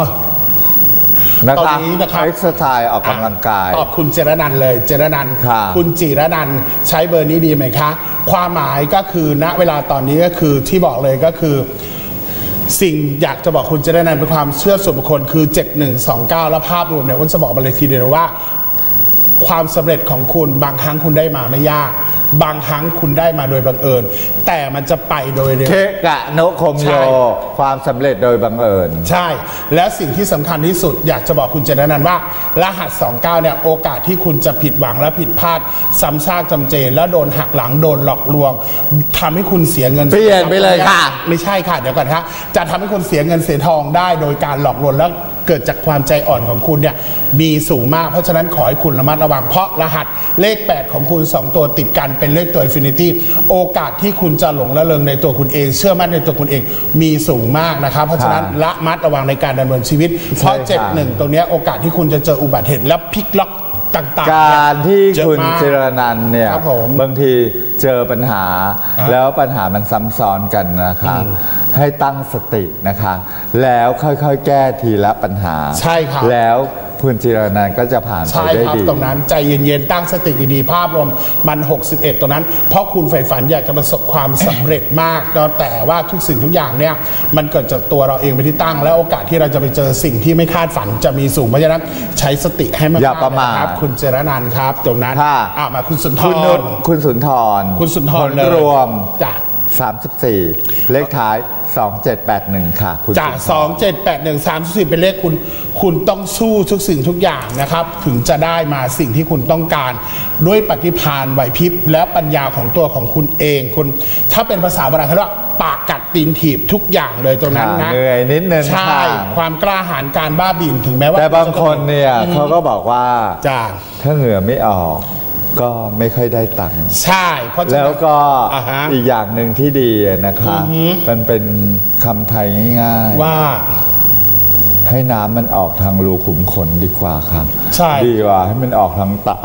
นะครับเอ็กซ์ไซส์ออกกำลังกายตอบคุณเจรนันเลยเจรนันคุณจิรนันใช้เบอร์นี้ดีไหมคะความหมายก็คือณเวลาตอนนี้ก็คือที่บอกเลยก็คือสิ่งอยากจะบอกคุณจะได้นำเป็นความเชื่อส่วนบุคคลคือเจ็ดหนึ่งสองเก้าและภาพรวมเนี่ยอ้นจะบอกมาเลยทีเดียวว่าความสำเร็จของคุณบางครั้งคุณได้มาไม่ยากบางครั้งคุณได้มาโดยบังเอิญแต่มันจะไปโดยเร็วเทกะโนคมโยความสำเร็จโดยบังเอิญใช่และสิ่งที่สำคัญที่สุดอยากจะบอกคุณเจนนันว่ารหัสสองเก้าเนี่ยโอกาสที่คุณจะผิดหวังและผิดพลาดซ้ำซากจำเจแล้วโดนหักหลังโดนหลอกลวงทำให้คุณเสียเงินเปลี่ยนไปเลยค่ะไม่ใช่ค่ะเดี๋ยวก่อนครับจะทำให้คุณเสียเงินเสียทองได้โดยการหลอกลวงแล้วเกิดจากความใจอ่อนของคุณเนี่ยมีสูงมากเพราะฉะนั้นขอให้คุณระมัดระวังเพราะรหัสเลขแปดของคุณสองตัวติดกันเป็นเลขตัว Infinity โอกาสที่คุณจะหลงละเลงในตัวคุณเองเชื่อมั่นในตัวคุณเองมีสูงมากนะครับเพราะฉะนั้นระมัดระวังในการดำเนินชีวิตเพราะเจ็ดหนึ่งตรงนี้โอกาสที่คุณจะเจออุบัติเหตุและพลิกล็อกต่างๆการที่คุณเจรนันท์เนี่ยบางทีเจอปัญหาแล้วปัญหามันซ้ำซ้อนกันนะคะให้ตั้งสตินะคะแล้วค่อยๆแก้ทีละปัญหาใช่ครับแล้วคุณจิรนันท์ก็จะผ่านไปได้ดีตรงนั้นใจเย็นๆตั้งสติดีๆภาพรวมมันหกสิบเอ็ดตรงนั้นเพราะคุณใฝ่ฝันอยากจะประสบความสำเร็จมากแต่ว่าทุกสิ่งทุกอย่างเนี่ยมันเกิดจากตัวเราเองเป็นที่ตั้งและโอกาสที่เราจะไปเจอสิ่งที่ไม่คาดฝันจะมีสูงเพราะฉะนั้นใช้สติให้มากอย่าประมาทครับคุณเจรนันท์ครับตรงนั้นอ่ามาคุณสุนทรคุณสุนทรคุณสุนทรรวมจากสามสิบสี่เลขท้ายสองเจ็ดแปดหนึ่งค่ะคุณจากสองเจ็ดแปดหนึ่ง สามสิบสี่เป็นเลขคุณคุณต้องสู้ทุกสิ่งทุกอย่างนะครับถึงจะได้มาสิ่งที่คุณต้องการด้วยปฏิภาณไหวพริบและปัญญาของตัวของคุณเองคุณถ้าเป็นภาษาโบราณเขาเรียกว่าปากกัดตีนถีบทุกอย่างเลยตรงนั้นนะเหนื่อยนิดนึงใช่ความกล้าหาญการบ้าบิ่นถึงแม้ว่าแต่บางคนเนี่ยเขาก็บอกว่าถ้าเหงื่อไม่ออกก็ไม่ค่อยได้ตังค์ใช่เพราะแล้วก็อีกอย่างหนึ่งที่ดีนะคะมันเป็นคำไทยง่ายๆว่าให้น้ำมันออกทางรูขุมขนดีกว่าค่ะใช่ดีกว่าให้มันออกทางตา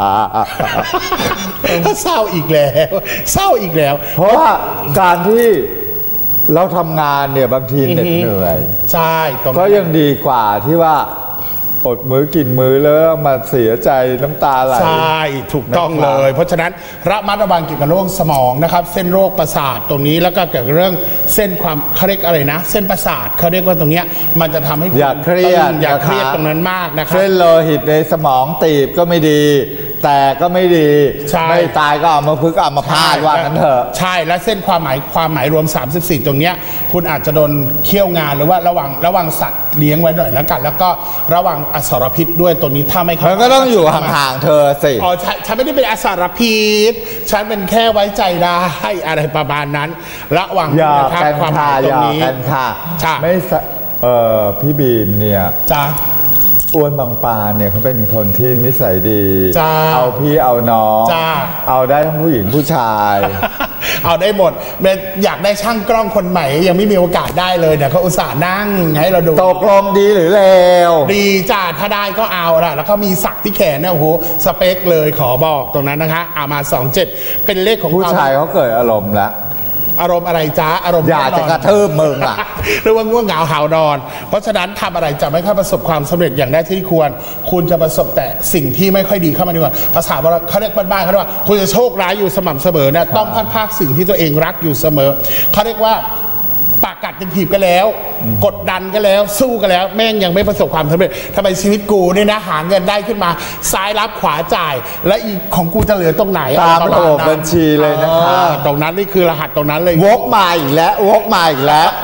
เศร้าอีกแล้วเศร้าอีกแล้วเพราะว่าการที่เราทำงานเนี่ยบางทีเหน็ดเหนื่อยใช่ก็ยังดีกว่าที่ว่าอดมื้อกินมื้อแล้วมาเสียใจน้ำตาไหลใช่ถูกต้องเลยเพราะฉะนั้นระมัดระวังเกี่ยวกับโรคสมองนะครับเส้นโรคประสาทตรงนี้แล้วก็เกี่ยวกับเรื่องเส้นความเขาเรียกอะไรนะเส้นประสาทเขาเรียกว่าตรงนี้มันจะทำให้อย่าเครียดอย่าเครียดตรงนั้นมากนะครับเส้นโลหิตในสมองตีบก็ไม่ดีแต่ก็ไม่ดีไม่ตายก็เอามาพึกเอามาพาดว่ากันเถอะใช่และเส้นความหมายความหมายรวมสามสิบสี่ตรงนี้คุณอาจจะโดนเคี่ยวงานหรือว่าระวังระวังสัตว์เลี้ยงไว้หน่อยแล้วกันแล้วก็ระวังอสรพิษด้วยตัวนี้ถ้าไม่มันก็ต้องอยู่ห่างๆเธอสิอ๋อฉันไม่ได้เป็นอสรพิษฉันเป็นแค่ไว้ใจได้อะไรประมาณนั้นระวังนะครับความหมายตรงนี้ไม่เออพี่บีมเนี่ยจ้าอ้วนบางปาเนี่ยเขาเป็นคนที่นิสัยดีเอาพี่เอาน้องเอาได้ทั้งผู้หญิงผู้ชายเอาได้หมดอยากได้ช่างกล้องคนใหม่ยังไม่มีโอกาสได้เลยเนี่ยเขาอุตส่าห์นั่งให้เราดูตกลงดีหรือเลวดีจ้าถ้าได้ก็เอาละแล้วก็มีสักที่แขนเนี่ยโอ้โหสเปคเลยขอบอกตรงนั้นนะคะเอามาสองเจ็ดเป็นเลขของผู้ชายเขาเกิดอารมณ์แล้วอารมณ์อะไรจ้าอารมณ์อยากจะกระทืบมึงอ่ะหรือว่าง่วงเหงาหาวนอนเพราะฉะนั้นทำอะไรจะไม่ค่อยประสบความสำเร็จอย่างได้ที่ควรคุณจะประสบแต่สิ่งที่ไม่ค่อยดีเข้ามาดีกว่าภาษาเขาเรียกบ้านๆเขาเรียกว่าคุณจะโชคร้ายอยู่สม่ำเสมอเนี่ยต้องพัดภาคสิ่งที่ตัวเองรักอยู่เสมอเขาเรียกว่าปากกัดเป็นถีบก็แล้วกดดันก็แล้วสู้ก็แล้วแม่งยังไม่ประสบความสำเร็จทำไมชีวิตกูเนี่ยนะหาเงินได้ขึ้นมาซ้ายรับขวาจ่ายและอีกของกูจะเหลือตรงไหนตามระบบบัญชีเลยนะคะตรงนั้นนี่คือรหัสตรงนั้นเลยวกมาอีกแล้ววกมาอีกแล้ว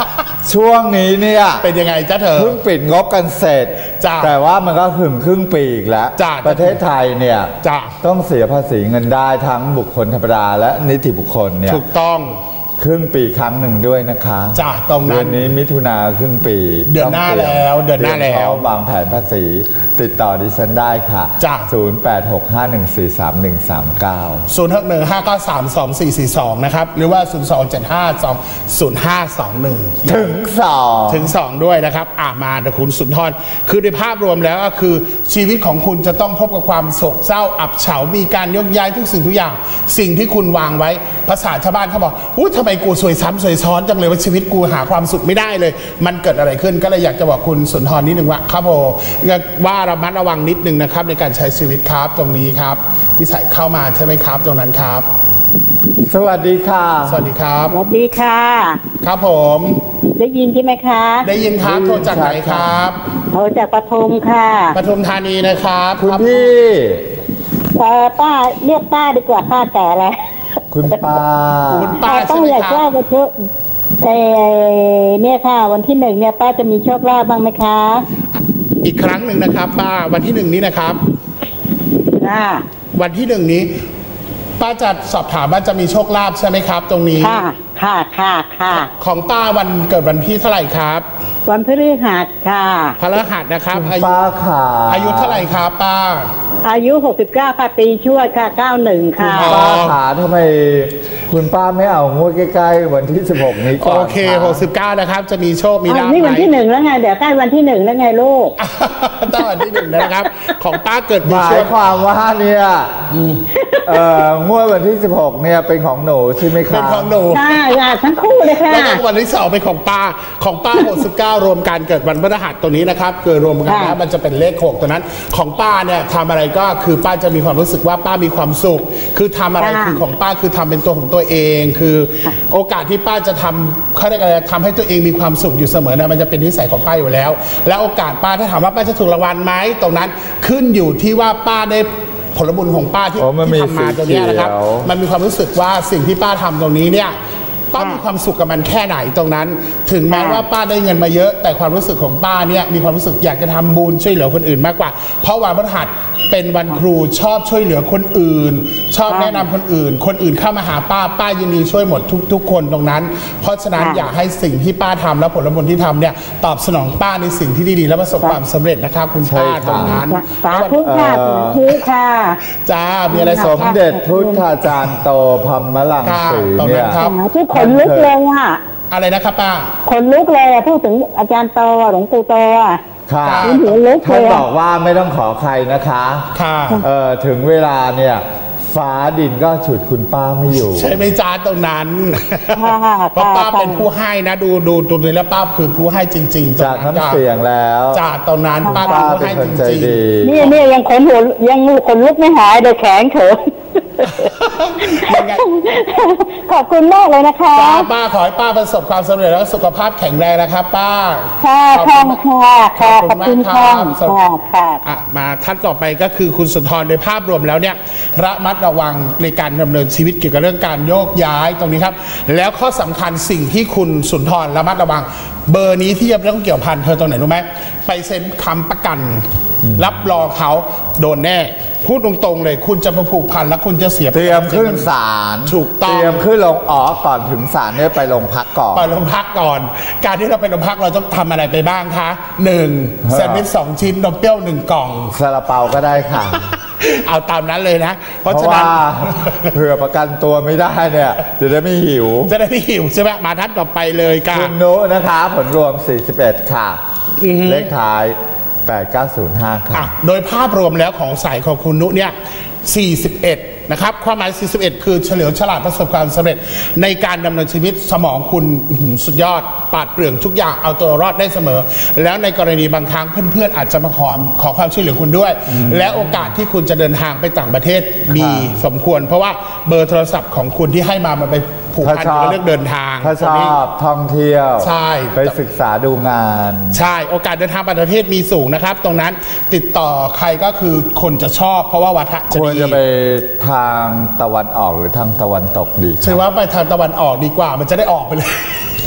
ช่วงนี้เนี่ยเป็นยังไงจ๊ะเธอเพิ่งปิดงบกันเสร็จจ้ะแต่ว่ามันก็ถึงครึ่งปีอีกแล้วจ้ะประเทศไทยเนี่ยจ้ะต้องเสียภาษีเงินได้ทั้งบุคคลธรรมดาและนิติบุคคลเนี่ยถูกต้องครึ่งปีครั้งหนึ่งด้วยนะคะจ้ะตรงนั้นเดือนนี้มิถุนาครึ่งปีเดือนหน้าต้องตรียมแล้วเดือนหน้าแล้วตรียมพร้อมวางแผนภาษีติดต่อดิฉันได้ค่ะจ้ะศูนย์ แปด หก ห้า หนึ่ง สี่ สาม หนึ่ง สาม เก้าศูนย์หกหนึ่งห้าเก้าสามสองสี่สี่สองนะครับหรือว่าศูนย์สองเจ็ดห้าสองศูนย์ห้าสองหนึ่งถึงสองถึงสองด้วยนะครับอ่ามาแต่คุณสุนทรคือในภาพรวมแล้วก็คือชีวิตของคุณจะต้องพบกับความโศกเศร้าอับเฉามีการยกย้ายทุกสิ่งทุกอย่าง สิ่งที่คุณวางไว้ภาษาชาวบ้านเขาบอกอู้ทำไมกูสวยซ้ำสวยซ้อนจังเลยว่าชีวิตกูหาความสุขไม่ได้เลย มันเกิดอะไรขึ้นก็เลยอยากจะบอกคุณสุนทรนิดนึงว่าครับผมว่าระมัดระวังนิดนึงนะครับในการใช้ชีวิตครับตรงนี้ครับวิสัยเข้ามาใช่ไหมครับตรงนั้นครับสวัสดีค่ะสวัสดีครับสวัสดีค่ะครับผมได้ยินใช่ไหมคะได้ยินครับโทรจากไหนครับโทรจากปทุมค่ะปทุมธานีนะครับคุณพี่เออป้าเรียกป้าดีกว่าป้าแก่แล้วคุณป้าคุณป้าป้าใช่ไหมอยากคว่ารับจะเชื่อเออเนี่ยค่ะ วันที่หนึ่งเนี่ยป้าจะมีโชคลาภบ้างไหมคะอีกครั้งหนึ่งนะครับป้าวันที่หนึ่งนี้นะครับค่ะวันที่หนึ่งนี้ ป้าจะสอบถามว่าจะมีโชคลาภใช่ไหมครับ ตรงนี้ค่ะค่ะค่ะค่ะของป้าวันเกิดวันที่เท่าไหร่ครับวันพฤหัสค่ะพฤหัสนะครับคุณอายุป้าขาอายุเท่าไหร่ครับป้าอายุหกสิบเก้าค่ะปีชวดค่ะเก้าหนึ่งค่ะอ๋อป้าขาทำไมคุณป้าไม่เอางวดใกล้ๆวันที่สิบหกนี้ก่อนโอเคหกสิบเก้านะครับ จะมีโชคมีลาภนี่ไหมวันที่หนึ่งแล้วไงเดี๋ยวใกล้วันที่หนึ่งแล้วไงลูกตั้งวันที่หนึ่งนะครับ ของป้าเกิดหมีมาโชยคความว่าเนี่ยเอ่องวดวันที่สิบหกเนี่ยเป็นของหนูใช่ไหมคเป็นรับของหนูใช่ค่ะทั้งคู่เลยค่ะแล้วก็วันที่สองเป็นของป้าของป้าหกสิบเก้ารวมกันเกิดวันพฤหัสตัวนี้นะครับเกิดรวมกันแล้วค่ะมันจะเป็นเลขหกตัวนั้น ของป้าเนี่ยทำอะไรก็คือป้าจะมีความรู้สึกว่าป้ามีความสุข คือทำอะไรค่ะคือของป้าคือทำเป็นตัวของตัวเอง คือโอกาสที่ป้าจะทำเขาเรียกอะไรทำให้ตัวเองมีความสุขอยู่เสมอนะมันจะเป็นนิสัยของป้าอยู่แล้ว แล้วโอกาสป้าถ้าถามว่าป้าจะถูกรางวัลไหมตรงนั้นขึ้นอยู่ที่ว่าป้าได้ผลบุญของป้าที่โอ้มันมีที่ทำมาตรงเนี้ยนะครับสีเขียวมันมีความรู้สึกว่าสิ่งที่ป้าทำตรงนี้เนี่ยป้ามีความสุขกับมันแค่ไหนตรงนั้น ถึงแม้ว่าป้าได้เงินมาเยอะ แต่ความรู้สึกของป้าเนี่ยมีความรู้สึกอยากจะทำบุญช่วยเหลือคนอื่นมากกว่า เพราะวันพฤหัสเป็นวันครูชอบช่วยเหลือคนอื่น ชอบแนะนำคนอื่น คนอื่นเข้ามาหาป้าป้ายินดีช่วยหมดทุกทุกคนตรงนั้น เพราะฉะนั้นอยากให้สิ่งที่ป้าทำและผลบุญที่ทำเนี่ยตอบสนองป้าในสิ่งที่ดีๆและประสบความสำเร็จนะครับคุณป้าตรงนั้นสาธุค่ะสาธุค่ะจ้ามีอะไรสสมมเด็จพุทธาจารย์โตพรหมลังสีเนี่ยครับที่ขนลุกเลยอ่ะอะไรนะครับป้าขนลุกเลยอะพูดถึงอาจารย์โตอะหลวงปู่โตอ่ะค่ะขนลุกเลท่านยบอะอกว่าไม่ต้องขอใครนะคะค่ะเอ่อถึงเวลาเนี่ยฟ้าดินก็ฉุดคุณป้าไม่อยู่ใช่ไหมจ้าตรงนั้นค่ะเพราะป้าค่ะเป็นผู้ให้นะดูดูตรงนี้แล้วป้าคือผู้ให้จริงๆจากน้ำเสียงแล้วจากตรงนั้นป้าคือป้าผู้เป็นให้คจนใจริงดีนี่นี่ยังขนหัวยังขนลุกไม่หายเลยแขนเขินๆยังไงขอบคุณมากเลยนะคะป้าป้าขอให้ป้าประสบความสำเร็จแล้วก็สุขภาพแข็งแรงนะครับ ป้าค่ะขอบค่ะณค่ะค่ะขอบคุณมากค่ะรับสำค่ะค่ะอ่ะมาท่านต่อไปก็คือคุณสุนทรโดยภาพรวมแล้วเนี่ยระมัดระวังในการดำเนินชีวิตเกี่ยวกับเรื่องการโยกย้ายตรงนี้ครับ แล้วข้อสำคัญสิ่งที่คุณสุนทรระมัดระวัง เบอร์นี้ที่จะต้องเกี่ยวพันเธอตรงไหนรู้ไหมไปเซ็นค้ำประกัน รับรองเขาโดนแน่ พูดตรงๆเลยคุณจะมาผูกพันแล้วคุณจะเสียเตรียมขึ้นศาลถูกต้องเตรียมขึ้นลงอ๋อก่อนถึงศาลเนี่ยไปโรงพักก่อนไปโรงพักก่อน การที่เราไปโรงพักเราต้องทำอะไรไปบ้างคะหนึ่งแซนด์วิชสองชิ้นนมเปรี้ยวหนึ่งกล่องซาลาเปาก็ได้ค่ะเอาตามนั้นเลยนะ เพเพราะราะฉะนั้ว่าน เผื่อประกันตัวไม่ได้เนี่ยจะได้ไม่หิวจะได้ไม่หิวใช่ไหมมาทัดต่อไปเลยค่ะคุณนุนะคะผลรวมสี่สิบเอ็ดค่ะ เลขท้ายแปดเก้าศูนย์ห้าค่ะอ่ะโดยภาพรวมแล้วของสายของคุณนุเนี่ยสี่สิบเอ็ดนะครับความหมายสี่สิบเอ็ดคือเฉลียวฉลาดประสบความสำเร็จในการดำเนินชีวิตสมองคุณอื้อหือสุดยอดปราดเปรื่องทุกอย่างเอาตัวรอดได้เสมอ แล้วในกรณีบางครั้งเพื่อนๆอาจจะมาขอขอความช่วยเหลือคุณด้วย และโอกาสที่คุณจะเดินทางไปต่างประเทศมีสมควร เพราะว่าเบอร์โทรศัพท์ของคุณที่ให้มามันไปผูกพันกับเรื่องเดินทางถ้าชอบท่องเที่ยวใช่ไปศึกษาดูงานใช่โอกาสเดินทางไปประเทศมีสูงนะครับ ตรงนั้นติดต่อใครก็คือคนจะชอบเพราะว่าวัฒนจะควรดีจะไปทางตะวันออกหรือทางตะวันตกดีใช่ว่าไปทางตะวันออกดีกว่ามันจะได้ออกไปเลย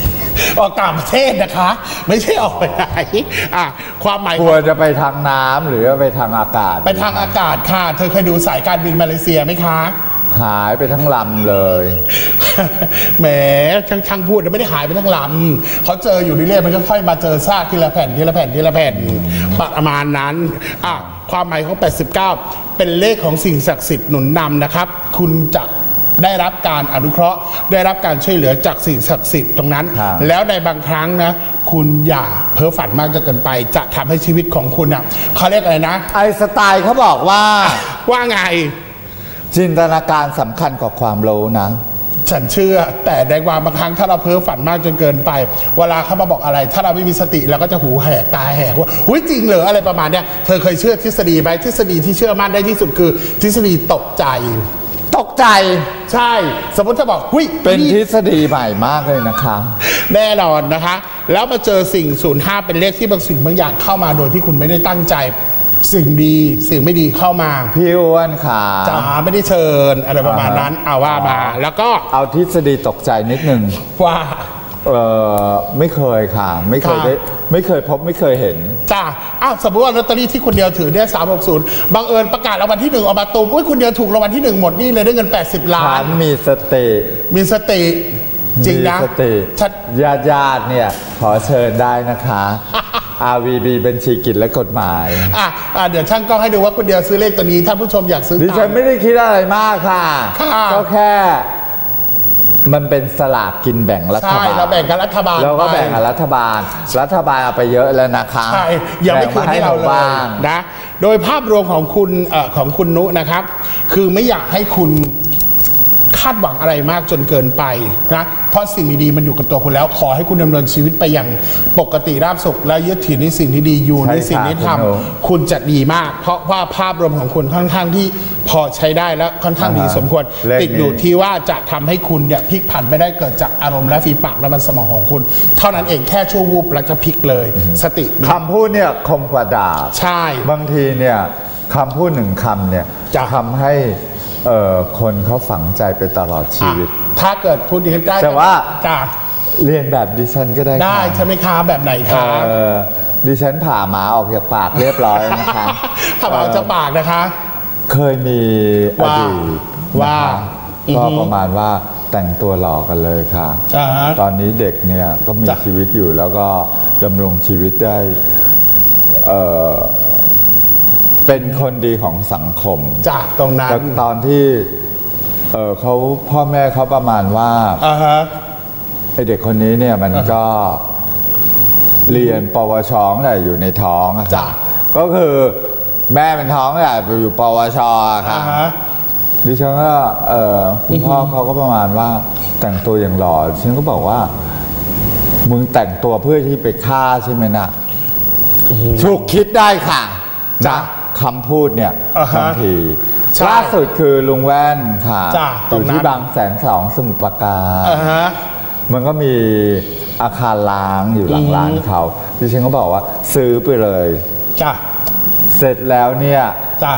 ออกต่างประเทศนะคะ ไม่ใช่ออกไปไหนอ่ะความหมายควรจะไปทางน้ำหรือไปทางอากาศไปทางอากาศค่ะเธอเคยดูสายการบินมาเลเซียไหมคะหายไปทั้งลำเลยแหมช่างช่างพูดไม่ได้หายไปทั้งลำเขาเจออยู่เรื่อยๆมันก็ค่อยมาเจอซากทีละแผ่นทีละแผ่นทีละแผ่นประมาณนั้นอ่ะความหมายของแปดสิบเก้าเป็นเลขของสิ่งศักดิ์สิทธิ์หนุนนำนะครับคุณจะได้รับการอนุเคราะห์ได้รับการช่วยเหลือจากสิ่งศักดิ์สิทธิ์ตรงนั้นแล้วในบางครั้งนะคุณอย่าเพ้อฝันมากจนเกินไปจะทำให้ชีวิตของคุณอ่ะเขาเรียกอะไรนะไอน์สไตน์เขาบอกว่าว่าไงจินตนาการสำคัญกว่าความรู้นะฉันเชื่อแต่ในบางครั้งถ้าเราเพ้อฝันมากจนเกินไปเวลาเขามาบอกอะไรถ้าเราไม่มีสติเราก็จะหูแหกตาแหกว่าหุ้ยจริงเหรออะไรประมาณเนี้ยเธอเคยเชื่อทฤษฎีไหมทฤษฎีที่เชื่อมั่นได้ที่สุดคือทฤษฎีตกใจตกใจใช่สมมติถ้าบอกหุ้ยเป็นทฤษฎีใหม่มากเลยนะคะแน่นอนนะคะแล้วมาเจอสิ่งศูนย์ห้าเป็นเลขที่บางสิ่งบางอย่างเข้ามาโดยที่คุณไม่ได้ตั้งใจสิ่งดีสิ่งไม่ดีเข้ามาพี่อ้วนค่ะจ๋าไม่ได้เชิญอะไรประมาณนั้นเอาว่ามาแล้วก็เอาทฤษฎีตกใจนิดนึงว่าเออไม่เคยค่ะไม่เคยได้ไม่เคยพบไม่เคยเห็นจ้าอ้าวสมมติว่าลอตเตอรี่ที่คนเดียวถือเนี่ยสามหกศูนย์บังเอิญประกาศรางวัลที่หนึ่งออกมาตูมอุ้ยคนเดียวถูกรางวัลที่หนึ่งหมดนี่เลยได้เงินแปดสิบล้านมีสติมีสติจริงนะสติญาติญาติเนี่ยขอเชิญได้นะคะ อาร์ วี บี บัญชีกิจและกฎหมายอ่ะอ่ะเดี๋ยวช่างก็ให้ดูว่าคนเดียวซื้อเลขตัวนี้ท่านผู้ชมอยากซื้อดิฉันไม่ได้คิดอะไรมากค่ะก็แค่มันเป็นสลากกินแบ่งรัฐบาลใช่เราแบ่งกันรัฐบาลเราก็แบ่งกันรัฐบาลรัฐบาลเอาไปเยอะแล้วนะคะใช่อย่าไม่คืนให้เราเลยนะโดยภาพรวมของคุณเอ่อของคุณนุนะครับคือไม่อยากให้คุณคาดหวังอะไรมากจนเกินไปนะเพราะสิ่งดีๆมันอยู่กับตัวคุณแล้วขอให้คุณดำเนินชีวิตไปอย่างปกติราบสุขและยึดถือในสิ่งที่ดีอยู่ในสิ่งที่ทำคุณจะดีมากเพราะว่าภาพรวมของคุณค่อนข้างที่พอใช้ได้และค่อนข้างดีสมควรติดอยู่ที่ว่าจะทำให้คุณเนี่ยพลิกผันไม่ได้เกิดจากอารมณ์และฝีปากและมันสมองของคุณเท่านั้นเองแค่ชั่ววูบแล้วจะพลิกเลยสติคำพูดเนี่ยคมกว่าดาบใช่บางทีเนี่ยคำพูดหนึ่งคำเนี่ยจะทำให้เอ่อคนเขาฝังใจไปตลอดชีวิตถ้าเกิดพูดดีได้แต่ว่าเรียนแบบดิฉันก็ได้ได้ใช่ไหมคะแบบไหนคะดิฉันผ่าหมาออกจากปากเรียบร้อยนะคะผ่าหมาออกจากปากนะคะเคยมีอดีตว่าก็ประมาณว่าแต่งตัวหล่อกันเลยค่ะตอนนี้เด็กเนี่ยก็มีชีวิตอยู่แล้วก็ดำรงชีวิตได้เอ่อเป็นคนดีของสังคมจากตรงนั้นตอนที่เออเขาพ่อแม่เขาประมาณว่าอ่าฮะไอเด็กคนนี้เนี่ยมันก็เรียนปวชตั้งแต่อยู่ในท้องอะค่ะก็คือแม่เป็นท้องตั้งแต่อยู่ปวชค่ะดิฉันก็เออคุณพ่อเขาก็ประมาณว่าแต่งตัวอย่างหล่อฉันก็บอกว่ามึงแต่งตัวเพื่อที่ไปฆ่าใช่ไหมนะฉุกคิดได้ค่ะนะคำพูดเนี่ยบางทีล่าสุดคือลุงแว่นค่ะอยู่ที่บางแสนสองสมุทรปราการมันก็มีอาคารล้างอยู่หลังร้านเขาดิฉันก็บอกว่าซื้อไปเลยจ้ะเสร็จแล้วเนี่ยจ้ะ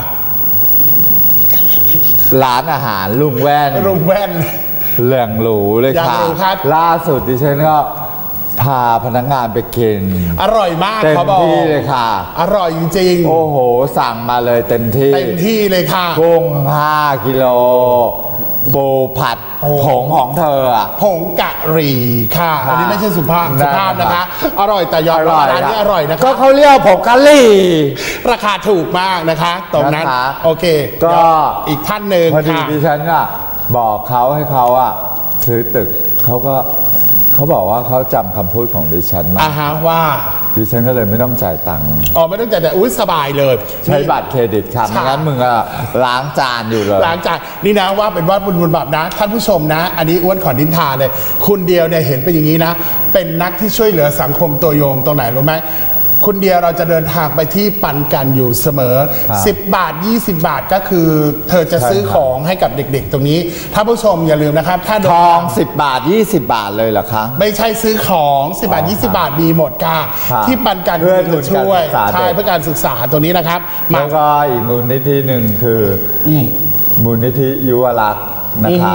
ร้านอาหารลุงแว่นลุงแว่นแหล่งหรูเลยค่ะล่าสุดดิฉันก็พาพนักงานไปกินอร่อยมากเต็มที่เลยค่ะอร่อยจริงๆโอ้โหสั่งมาเลยเต็มที่เต็มที่เลยค่ะกุ้งห้ากิโลปูผัดผงของเธออ่ะผงกะหรี่ค่ะอันนี้ไม่ใช่สุภาพสุภาพนะคะอร่อยแต่ยอดร้านนี้อร่อยนะคะก็เขาเรียกผงกะหรี่ราคาถูกมากนะคะตรงนั้นโอเคก็อีกท่านหนึ่งพอดีดิฉันอ่ะบอกเขาให้เขาอ่ะซื้อตึกเขาก็เขาบอกว่าเขาจำคำพูดของดิฉันมาอ่าฮะว่าดิฉันก็เลยไม่ต้องจ่ายตังค์อ๋อไม่ต้องจ่ายแต่อุ้ยสบายเลยใช้บัตรเครดิตครับไม่งั้นมึงอะล้างจานอยู่เลยล้างจานนี่นะว่าเป็นว่าบุญบุญบาปนะท่านผู้ชมนะอันนี้อ้วนขอนินทาเลยคุณเดียวเนี่ยเห็นเป็นอย่างนี้นะเป็นนักที่ช่วยเหลือสังคมตัวโยงตรงไหนรู้ไหมคุณเดียวเราจะเดินทางไปที่ปันกันอยู่เสมอสิบบาทยี่สิบบาทก็คือเธอจะซื้อของให้กับเด็กๆตรงนี้ท่านผู้ชมอย่าลืมนะครับถ้าทองสิบบาทยี่สิบบาทเลยเหรอคะไม่ใช่ซื้อของสิบบาทยี่สิบบาทมีหมดค่ะที่ปันกันเพื่อช่วยใช่เพื่อการศึกษาตรงนี้นะครับแล้วก็อีกมูลนิธิหนึ่งคือมูลนิธิยุวรักษ์นะคะ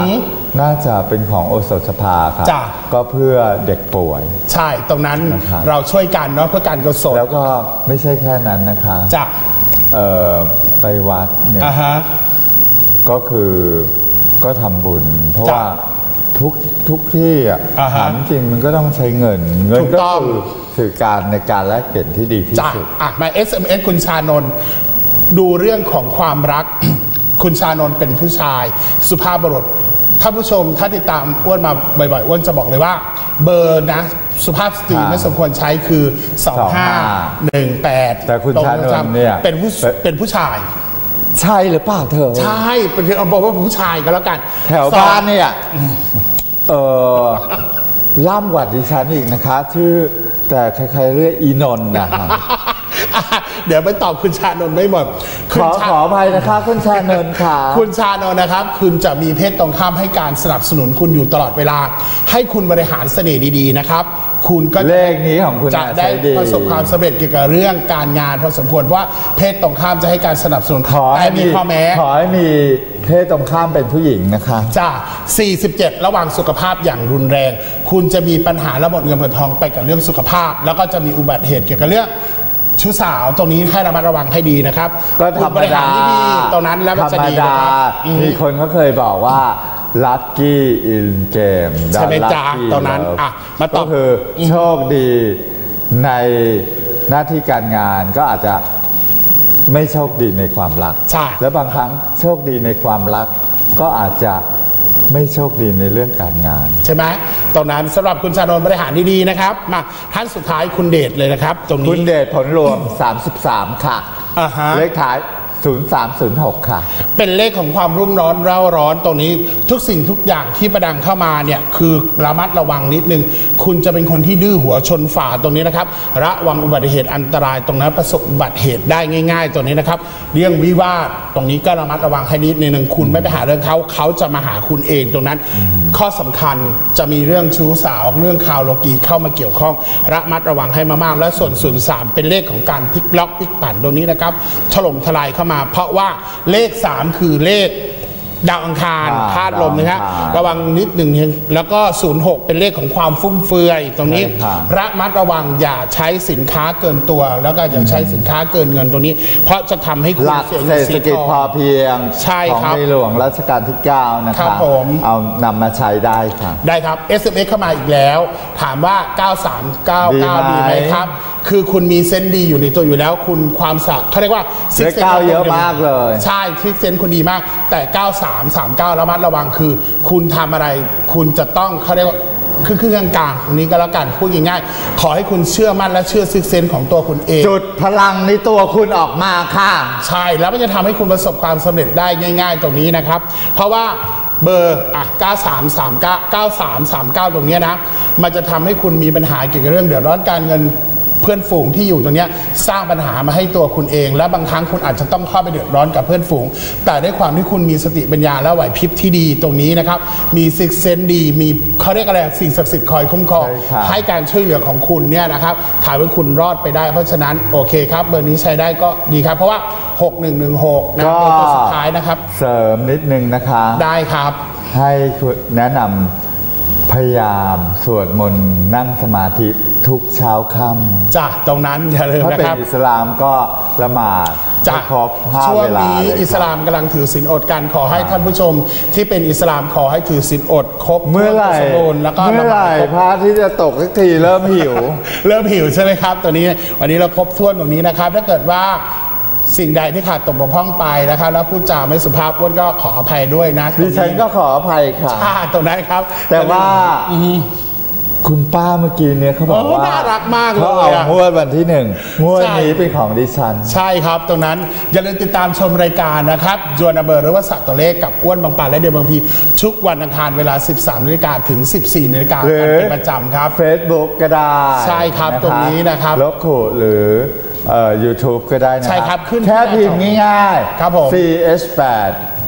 น่าจะเป็นของโอสถสภาครับก็เพื่อเด็กป่วยใช่ตรงนั้นเราช่วยกันเนาะเพื่อการกุศลแล้วก็ไม่ใช่แค่นั้นนะคะจ้ะเอ่อไปวัดเนี่ยก็คือก็ทำบุญเพราะว่าทุกทุกที่อ่ะถามจริงมันก็ต้องใช้เงินเงินก็คือสื่อการในการแลกเปลี่ยนที่ดีที่สุดอ่ะมา เอส เอ็ม เอส คุณชานนท์ดูเรื่องของความรัก คุณชานนท์เป็นผู้ชายสุภาพบุรุษท่านผู้ชมถ้าติดตามอ้วนมาบ่อยๆอ้วนจะบอกเลยว่าเบอร์นะสุภาพสตรีไม่สมควรใช้คือสองห้าหนึ่งแปดแต่คุณชานนท์เนี่ยเป็นผู้เป็นผู้ชายใช่หรือเปล่าเธอใช่เป็นเอาบอกว่าผู้ชายก็แล้วกันแถวบ้านเนี่ยเออล่ำกว่าดิฉันอีกนะคะชื่อแต่ใครๆเรียกอีนนท์นะเดี๋ยวไปตอบคุณชานนท์ไม่หมดขอขออภัยนะครับคุณชานนท์ค่ะคุณชานนท์นะครับคุณจะมีเพศตรงข้ามให้การสนับสนุนคุณอยู่ตลอดเวลาให้คุณบริหารเสน่ห์ดีๆนะครับคุณก็เลขนี้ของคุณจะได้ประสบความสำเร็จเกี่ยวกับเรื่องการงานพอสมควรว่าเพศตรงข้ามจะให้การสนับสนุนแต่มีข้อแม้ขอให้มีเพศตรงข้ามเป็นผู้หญิงนะคะจ้าสี่สิบเจ็ดระหว่างสุขภาพอย่างรุนแรงคุณจะมีปัญหาระบบเงินเงินทองไปกับเรื่องสุขภาพแล้วก็จะมีอุบัติเหตุเกี่ยวกับเรื่องชู้สาวตรงนี้ให้ระมัดระวังให้ดีนะครับก็ธรรมดาตรงนั้นแล้วมันจะดีนะครับมีคนเขาเคยบอกว่าลัคกี้อินเกมใช่ไหมจ๊ะตรงนั้นอ่ะมาตอบคือโชคดีในหน้าที่การงานก็อาจจะไม่โชคดีในความรักใช่และบางครั้งโชคดีในความรักก็อาจจะไม่โชคดีในเรื่องการงานใช่ไหมตรงนั้นสำหรับคุณชานนท์บริหารดีๆนะครับมาท่านสุดท้ายคุณเดชเลยนะครับตรงนี้คุณเดชผลรวมสามสิบสามค่ะเลขท้ายศูนย์สามศูนย์หกค่ะเป็นเลขของความรุ่มร้อนเร่าร้อนตรงนี้ทุกสิ่งทุกอย่างที่ประดังเข้ามาเนี่ยคือระมัดระวังนิดนึงคุณจะเป็นคนที่ดื้อหัวชนฝาตรงนี้นะครับระวังอุบัติเหตุอันตรายตรงนั้นประสบอุบัติเหตุได้ง่ายๆตรงนี้นะครับเรื่องวิวาทตรงนี้ก็ระมัดระวังให้นิดนึงคุณไม่ไปหาเรื่องเขาเขาจะมาหาคุณเองตรงนั้นข้อสำคัญจะมีเรื่องชู้สาวเรื่องข่าวโลกีเข้ามาเกี่ยวข้องระมัดระวังให้มากๆและส่วนศูนย์สามเป็นเลขของการพลิกล็อกพลิกปั่นตรงนี้นะครับถล่มทลายเข้ามาเพราะว่าเลขสามคือเลขดาวอังคารธาตุลมนะครับระวังนิดหนึ่งแล้วก็ศูนย์หกเป็นเลขของความฟุ่มเฟือยตรงนี้ระมัดระวังอย่าใช้สินค้าเกินตัวแล้วก็อย่าใช้สินค้าเกินเงินตรงนี้เพราะจะทำให้คุณเสียเงินเศรษฐกิจพอเพียงใช่ครับของในหลวงรัชกาลที่เก้านะครับเอานำมาใช้ได้ครับได้ครับ เอส เอ็ม เอส เข้ามาอีกแล้วถามว่าเก้าสามเก้าเก้าดีไหมครับคือคุณมีเซนส์ดีอยู่ในตัวอยู่แล้วคุณความสะเขาเรียกว่าซิกเซนส์เยอะมากเลยใช่ซิกเซนส์คุณดีมากแต่เก้าสาม สามเก้าระมัดระวังคือคุณทำอะไรคุณจะต้องเขาเรียกว่าคือคือกลางๆตรงนี้ก็แล้วกันพูดง่ายๆขอให้คุณเชื่อมั่นและเชื่อซิกเซนส์ของตัวคุณเองจุดพลังในตัวคุณออกมาค่ะใช่แล้วมันจะทำให้คุณประสบความสำเร็จได้ง่ายๆตรงนี้นะครับเพราะว่าเบอร์อ่ะเก้าสาม สามเก้า เก้าสาม สามเก้าตรงนี้นะมันจะทำให้คุณมีปัญหาเกี่ยวกับเรื่องเดือดร้อนการเงินเพื่อนฝูงที่อยู่ตรงนี้สร้างปัญหามาให้ตัวคุณเองและบางครั้งคุณอาจจะต้องเข้าไปเดือดร้อนกับเพื่อนฝูงแต่ด้วยความที่คุณมีสติปัญญาและไหวพริบที่ดีตรงนี้นะครับมีซิกเซนดีมีเขาเรียกอะไรสิ่งศักดิ์สิทธิ์คอยคุ้มครองให้การช่วยเหลือของคุณเนี่ยนะครับถ่ายให้คุณรอดไปได้เพราะฉะนั้นโอเคครับเบอร์นี้ใช้ได้ก็ดีครับเพราะว่าหกหนึ่งหนึ่งหกนะเบอร์ตัวสุดท้ายนะครับเสริมนิดนึงนะคะได้ครับให้แนะนำพยายามสวดมนต์นั่งสมาธิทุกเช้าค่ำจ้ะตรงนั้นอย่าลืมนะครับถ้าเป็นอิสลามก็ละหมาดจะครบห้าเวลาช่วงนี้อิสลามกำลังถือศีลอดกันขอให้ท่านผู้ชมที่เป็นอิสลามขอให้ถือศีลอดครบเมื่อไหร่แล้วก็เมื่อไหร่พระที่จะตกสักทีเริ่มหิวเริ่มหิวใช่ไหมครับตัวนี้วันนี้เราครบถ้วนตรงนี้นะครับถ้าเกิดว่าสิ่งใดที่ขาดตกบกพร่องไปนะครับแล้วพูดจาไม่สุภาพอ้วนก็ขออภัยด้วยนะดิฉันก็ขออภัยค่ะตรงนั้นครับแต่ว่าคุณป้าเมื่อกี้เนี่ยเขาบอกว่าน่ารักมากเลยเขาเอางวดวันที่หนึ่งงวดนี้เป็นของดิฉันใช่ครับตรงนั้นอย่าลืมติดตามชมรายการนะครับจวนเบอร์หรือว่าสัตว์ตัวเลขกับอ้วนบางปานและเดียวบางพีทุกวันอังคารเวลา สิบสามนาฬิกาถึง สิบสี่นาฬิกาเป็นประจำครับ Facebook ก็ได้ใช่ครับตรงนี้นะครับลบขูดหรือเอ่อ YouTube ก็ได้นะใช่ครับขึ้นแค่พิมพ์ง่ายๆครับผมซี เอช แปด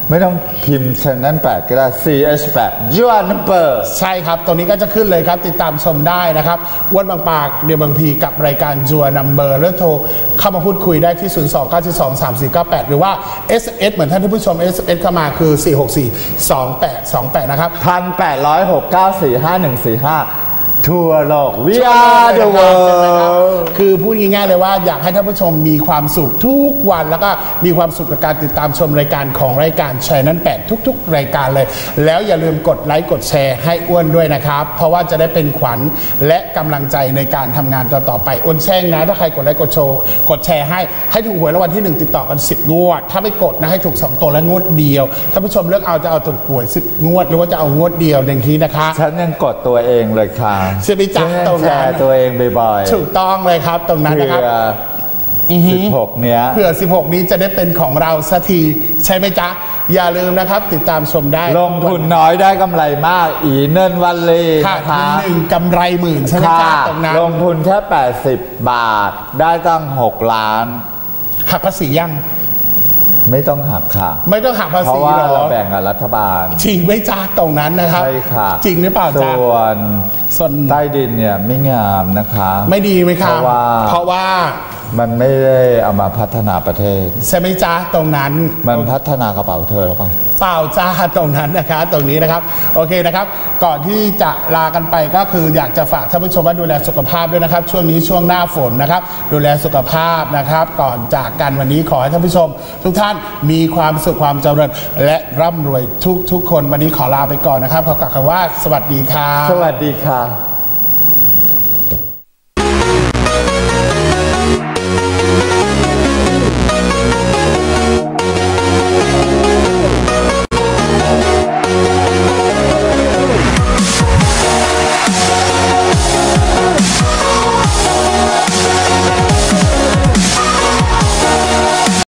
ไม่ต้องพิมพ์ Channel แปดก็ได้ ซี เอช แปด Your Number ใช่ครับตรงนี้ก็จะขึ้นเลยครับติดตามชมได้นะครับอ้วนบางปากเดียวบางพีกับรายการ Your Number แล้วโทรเข้ามาพูดคุยได้ที่ ศูนย์ สอง เก้า สอง สาม สี่ เก้า แปด หรือว่า เอส เอส เหมือนท่านผู้ชม เอส เอส เข้ามาคือ สี่ หก สี่ สอง แปด สอง แปด นะครับหนึ่งพันแปดร้อยหก เก้า สี่ ห้า หนึ่ง สี่ ห้าทั่วโลก We are the world คือพูดง่ายๆเลยว่าอยากให้ท่านผู้ชมมีความสุขทุกวันแล้วก็มีความสุขกับการติดตามชมรายการของรายการ Channel แปดทุกๆรายการเลยแล้วอย่าลืมกดไลค์กดแชร์ให้อ้วนด้วยนะครับเพราะว่าจะได้เป็นขวัญและกำลังใจในการทำงานต่อๆไปอ้วนแช่งนะถ้าใครกดไลค์กดโชว์กดแชร์ให้ให้ถูกหวยรางวัลที่หนึ่งติดต่อกันสิบงวดถ้าไม่กดนะให้ถูกสองตัวและงวดเดียวท่านผู้ชมเลือกเอาจะเอาถูกหวยสิบงวดหรือว่าจะเอางวดเดียวอย่างที่นะคะฉันยังกดตัวเองเลยค่ะใช่ไหมจ๊ะตรงนั้นตัวเองบ่อยๆถูกต้องเลยครับตรงนั้นนะครับสิบหกเนี้ยเผื่อสิบหกนี้จะได้เป็นของเราสักทีใช่ไหมจ๊ะอย่าลืมนะครับติดตามชมได้ลงทุนน้อยได้กำไรมากอีเนินวันเลยค่ะหนึ่งกำไรหมื่นใช่ไหมจ๊ะตรงนั้นลงทุนแค่แปดสิบบาทได้ตั้งหกล้านหักภาษียังไม่ต้องหักค่ะไม่ต้องหักภาษีเพราะว่าเราแบ่งกับรัฐบาลจริงไม่จ้าตรงนั้นนะครับใช่ค่ะจริงหรือเปล่าจ้าส่วนส่วนใต้ดินเนี่ยไม่งามนะคะไม่ดีไหมครับเพราะว่าเพราะว่ามันไม่ได้เอามาพัฒนาประเทศใช่ไหมจ้าตรงนั้นมันพัฒนากระเป๋าเธอหรือเปล่าเปล่าจ้าตรงนั้นนะครับตรงนี้นะครับโอเคนะครับก่อนที่จะลากันไปก็คืออยากจะฝากท่านผู้ชมว่าดูแลสุขภาพด้วยนะครับช่วงนี้ช่วงหน้าฝนนะครับดูแลสุขภาพนะครับก่อนจากกันวันนี้ขอให้ท่านผู้ชมทุกท่านมีความสุขความเจริญและร่ำรวยทุกทุกคนวันนี้ขอลาไปก่อนนะครับขอกล่าวคำว่าสวัสดีค่ะสวัสดีค่ะ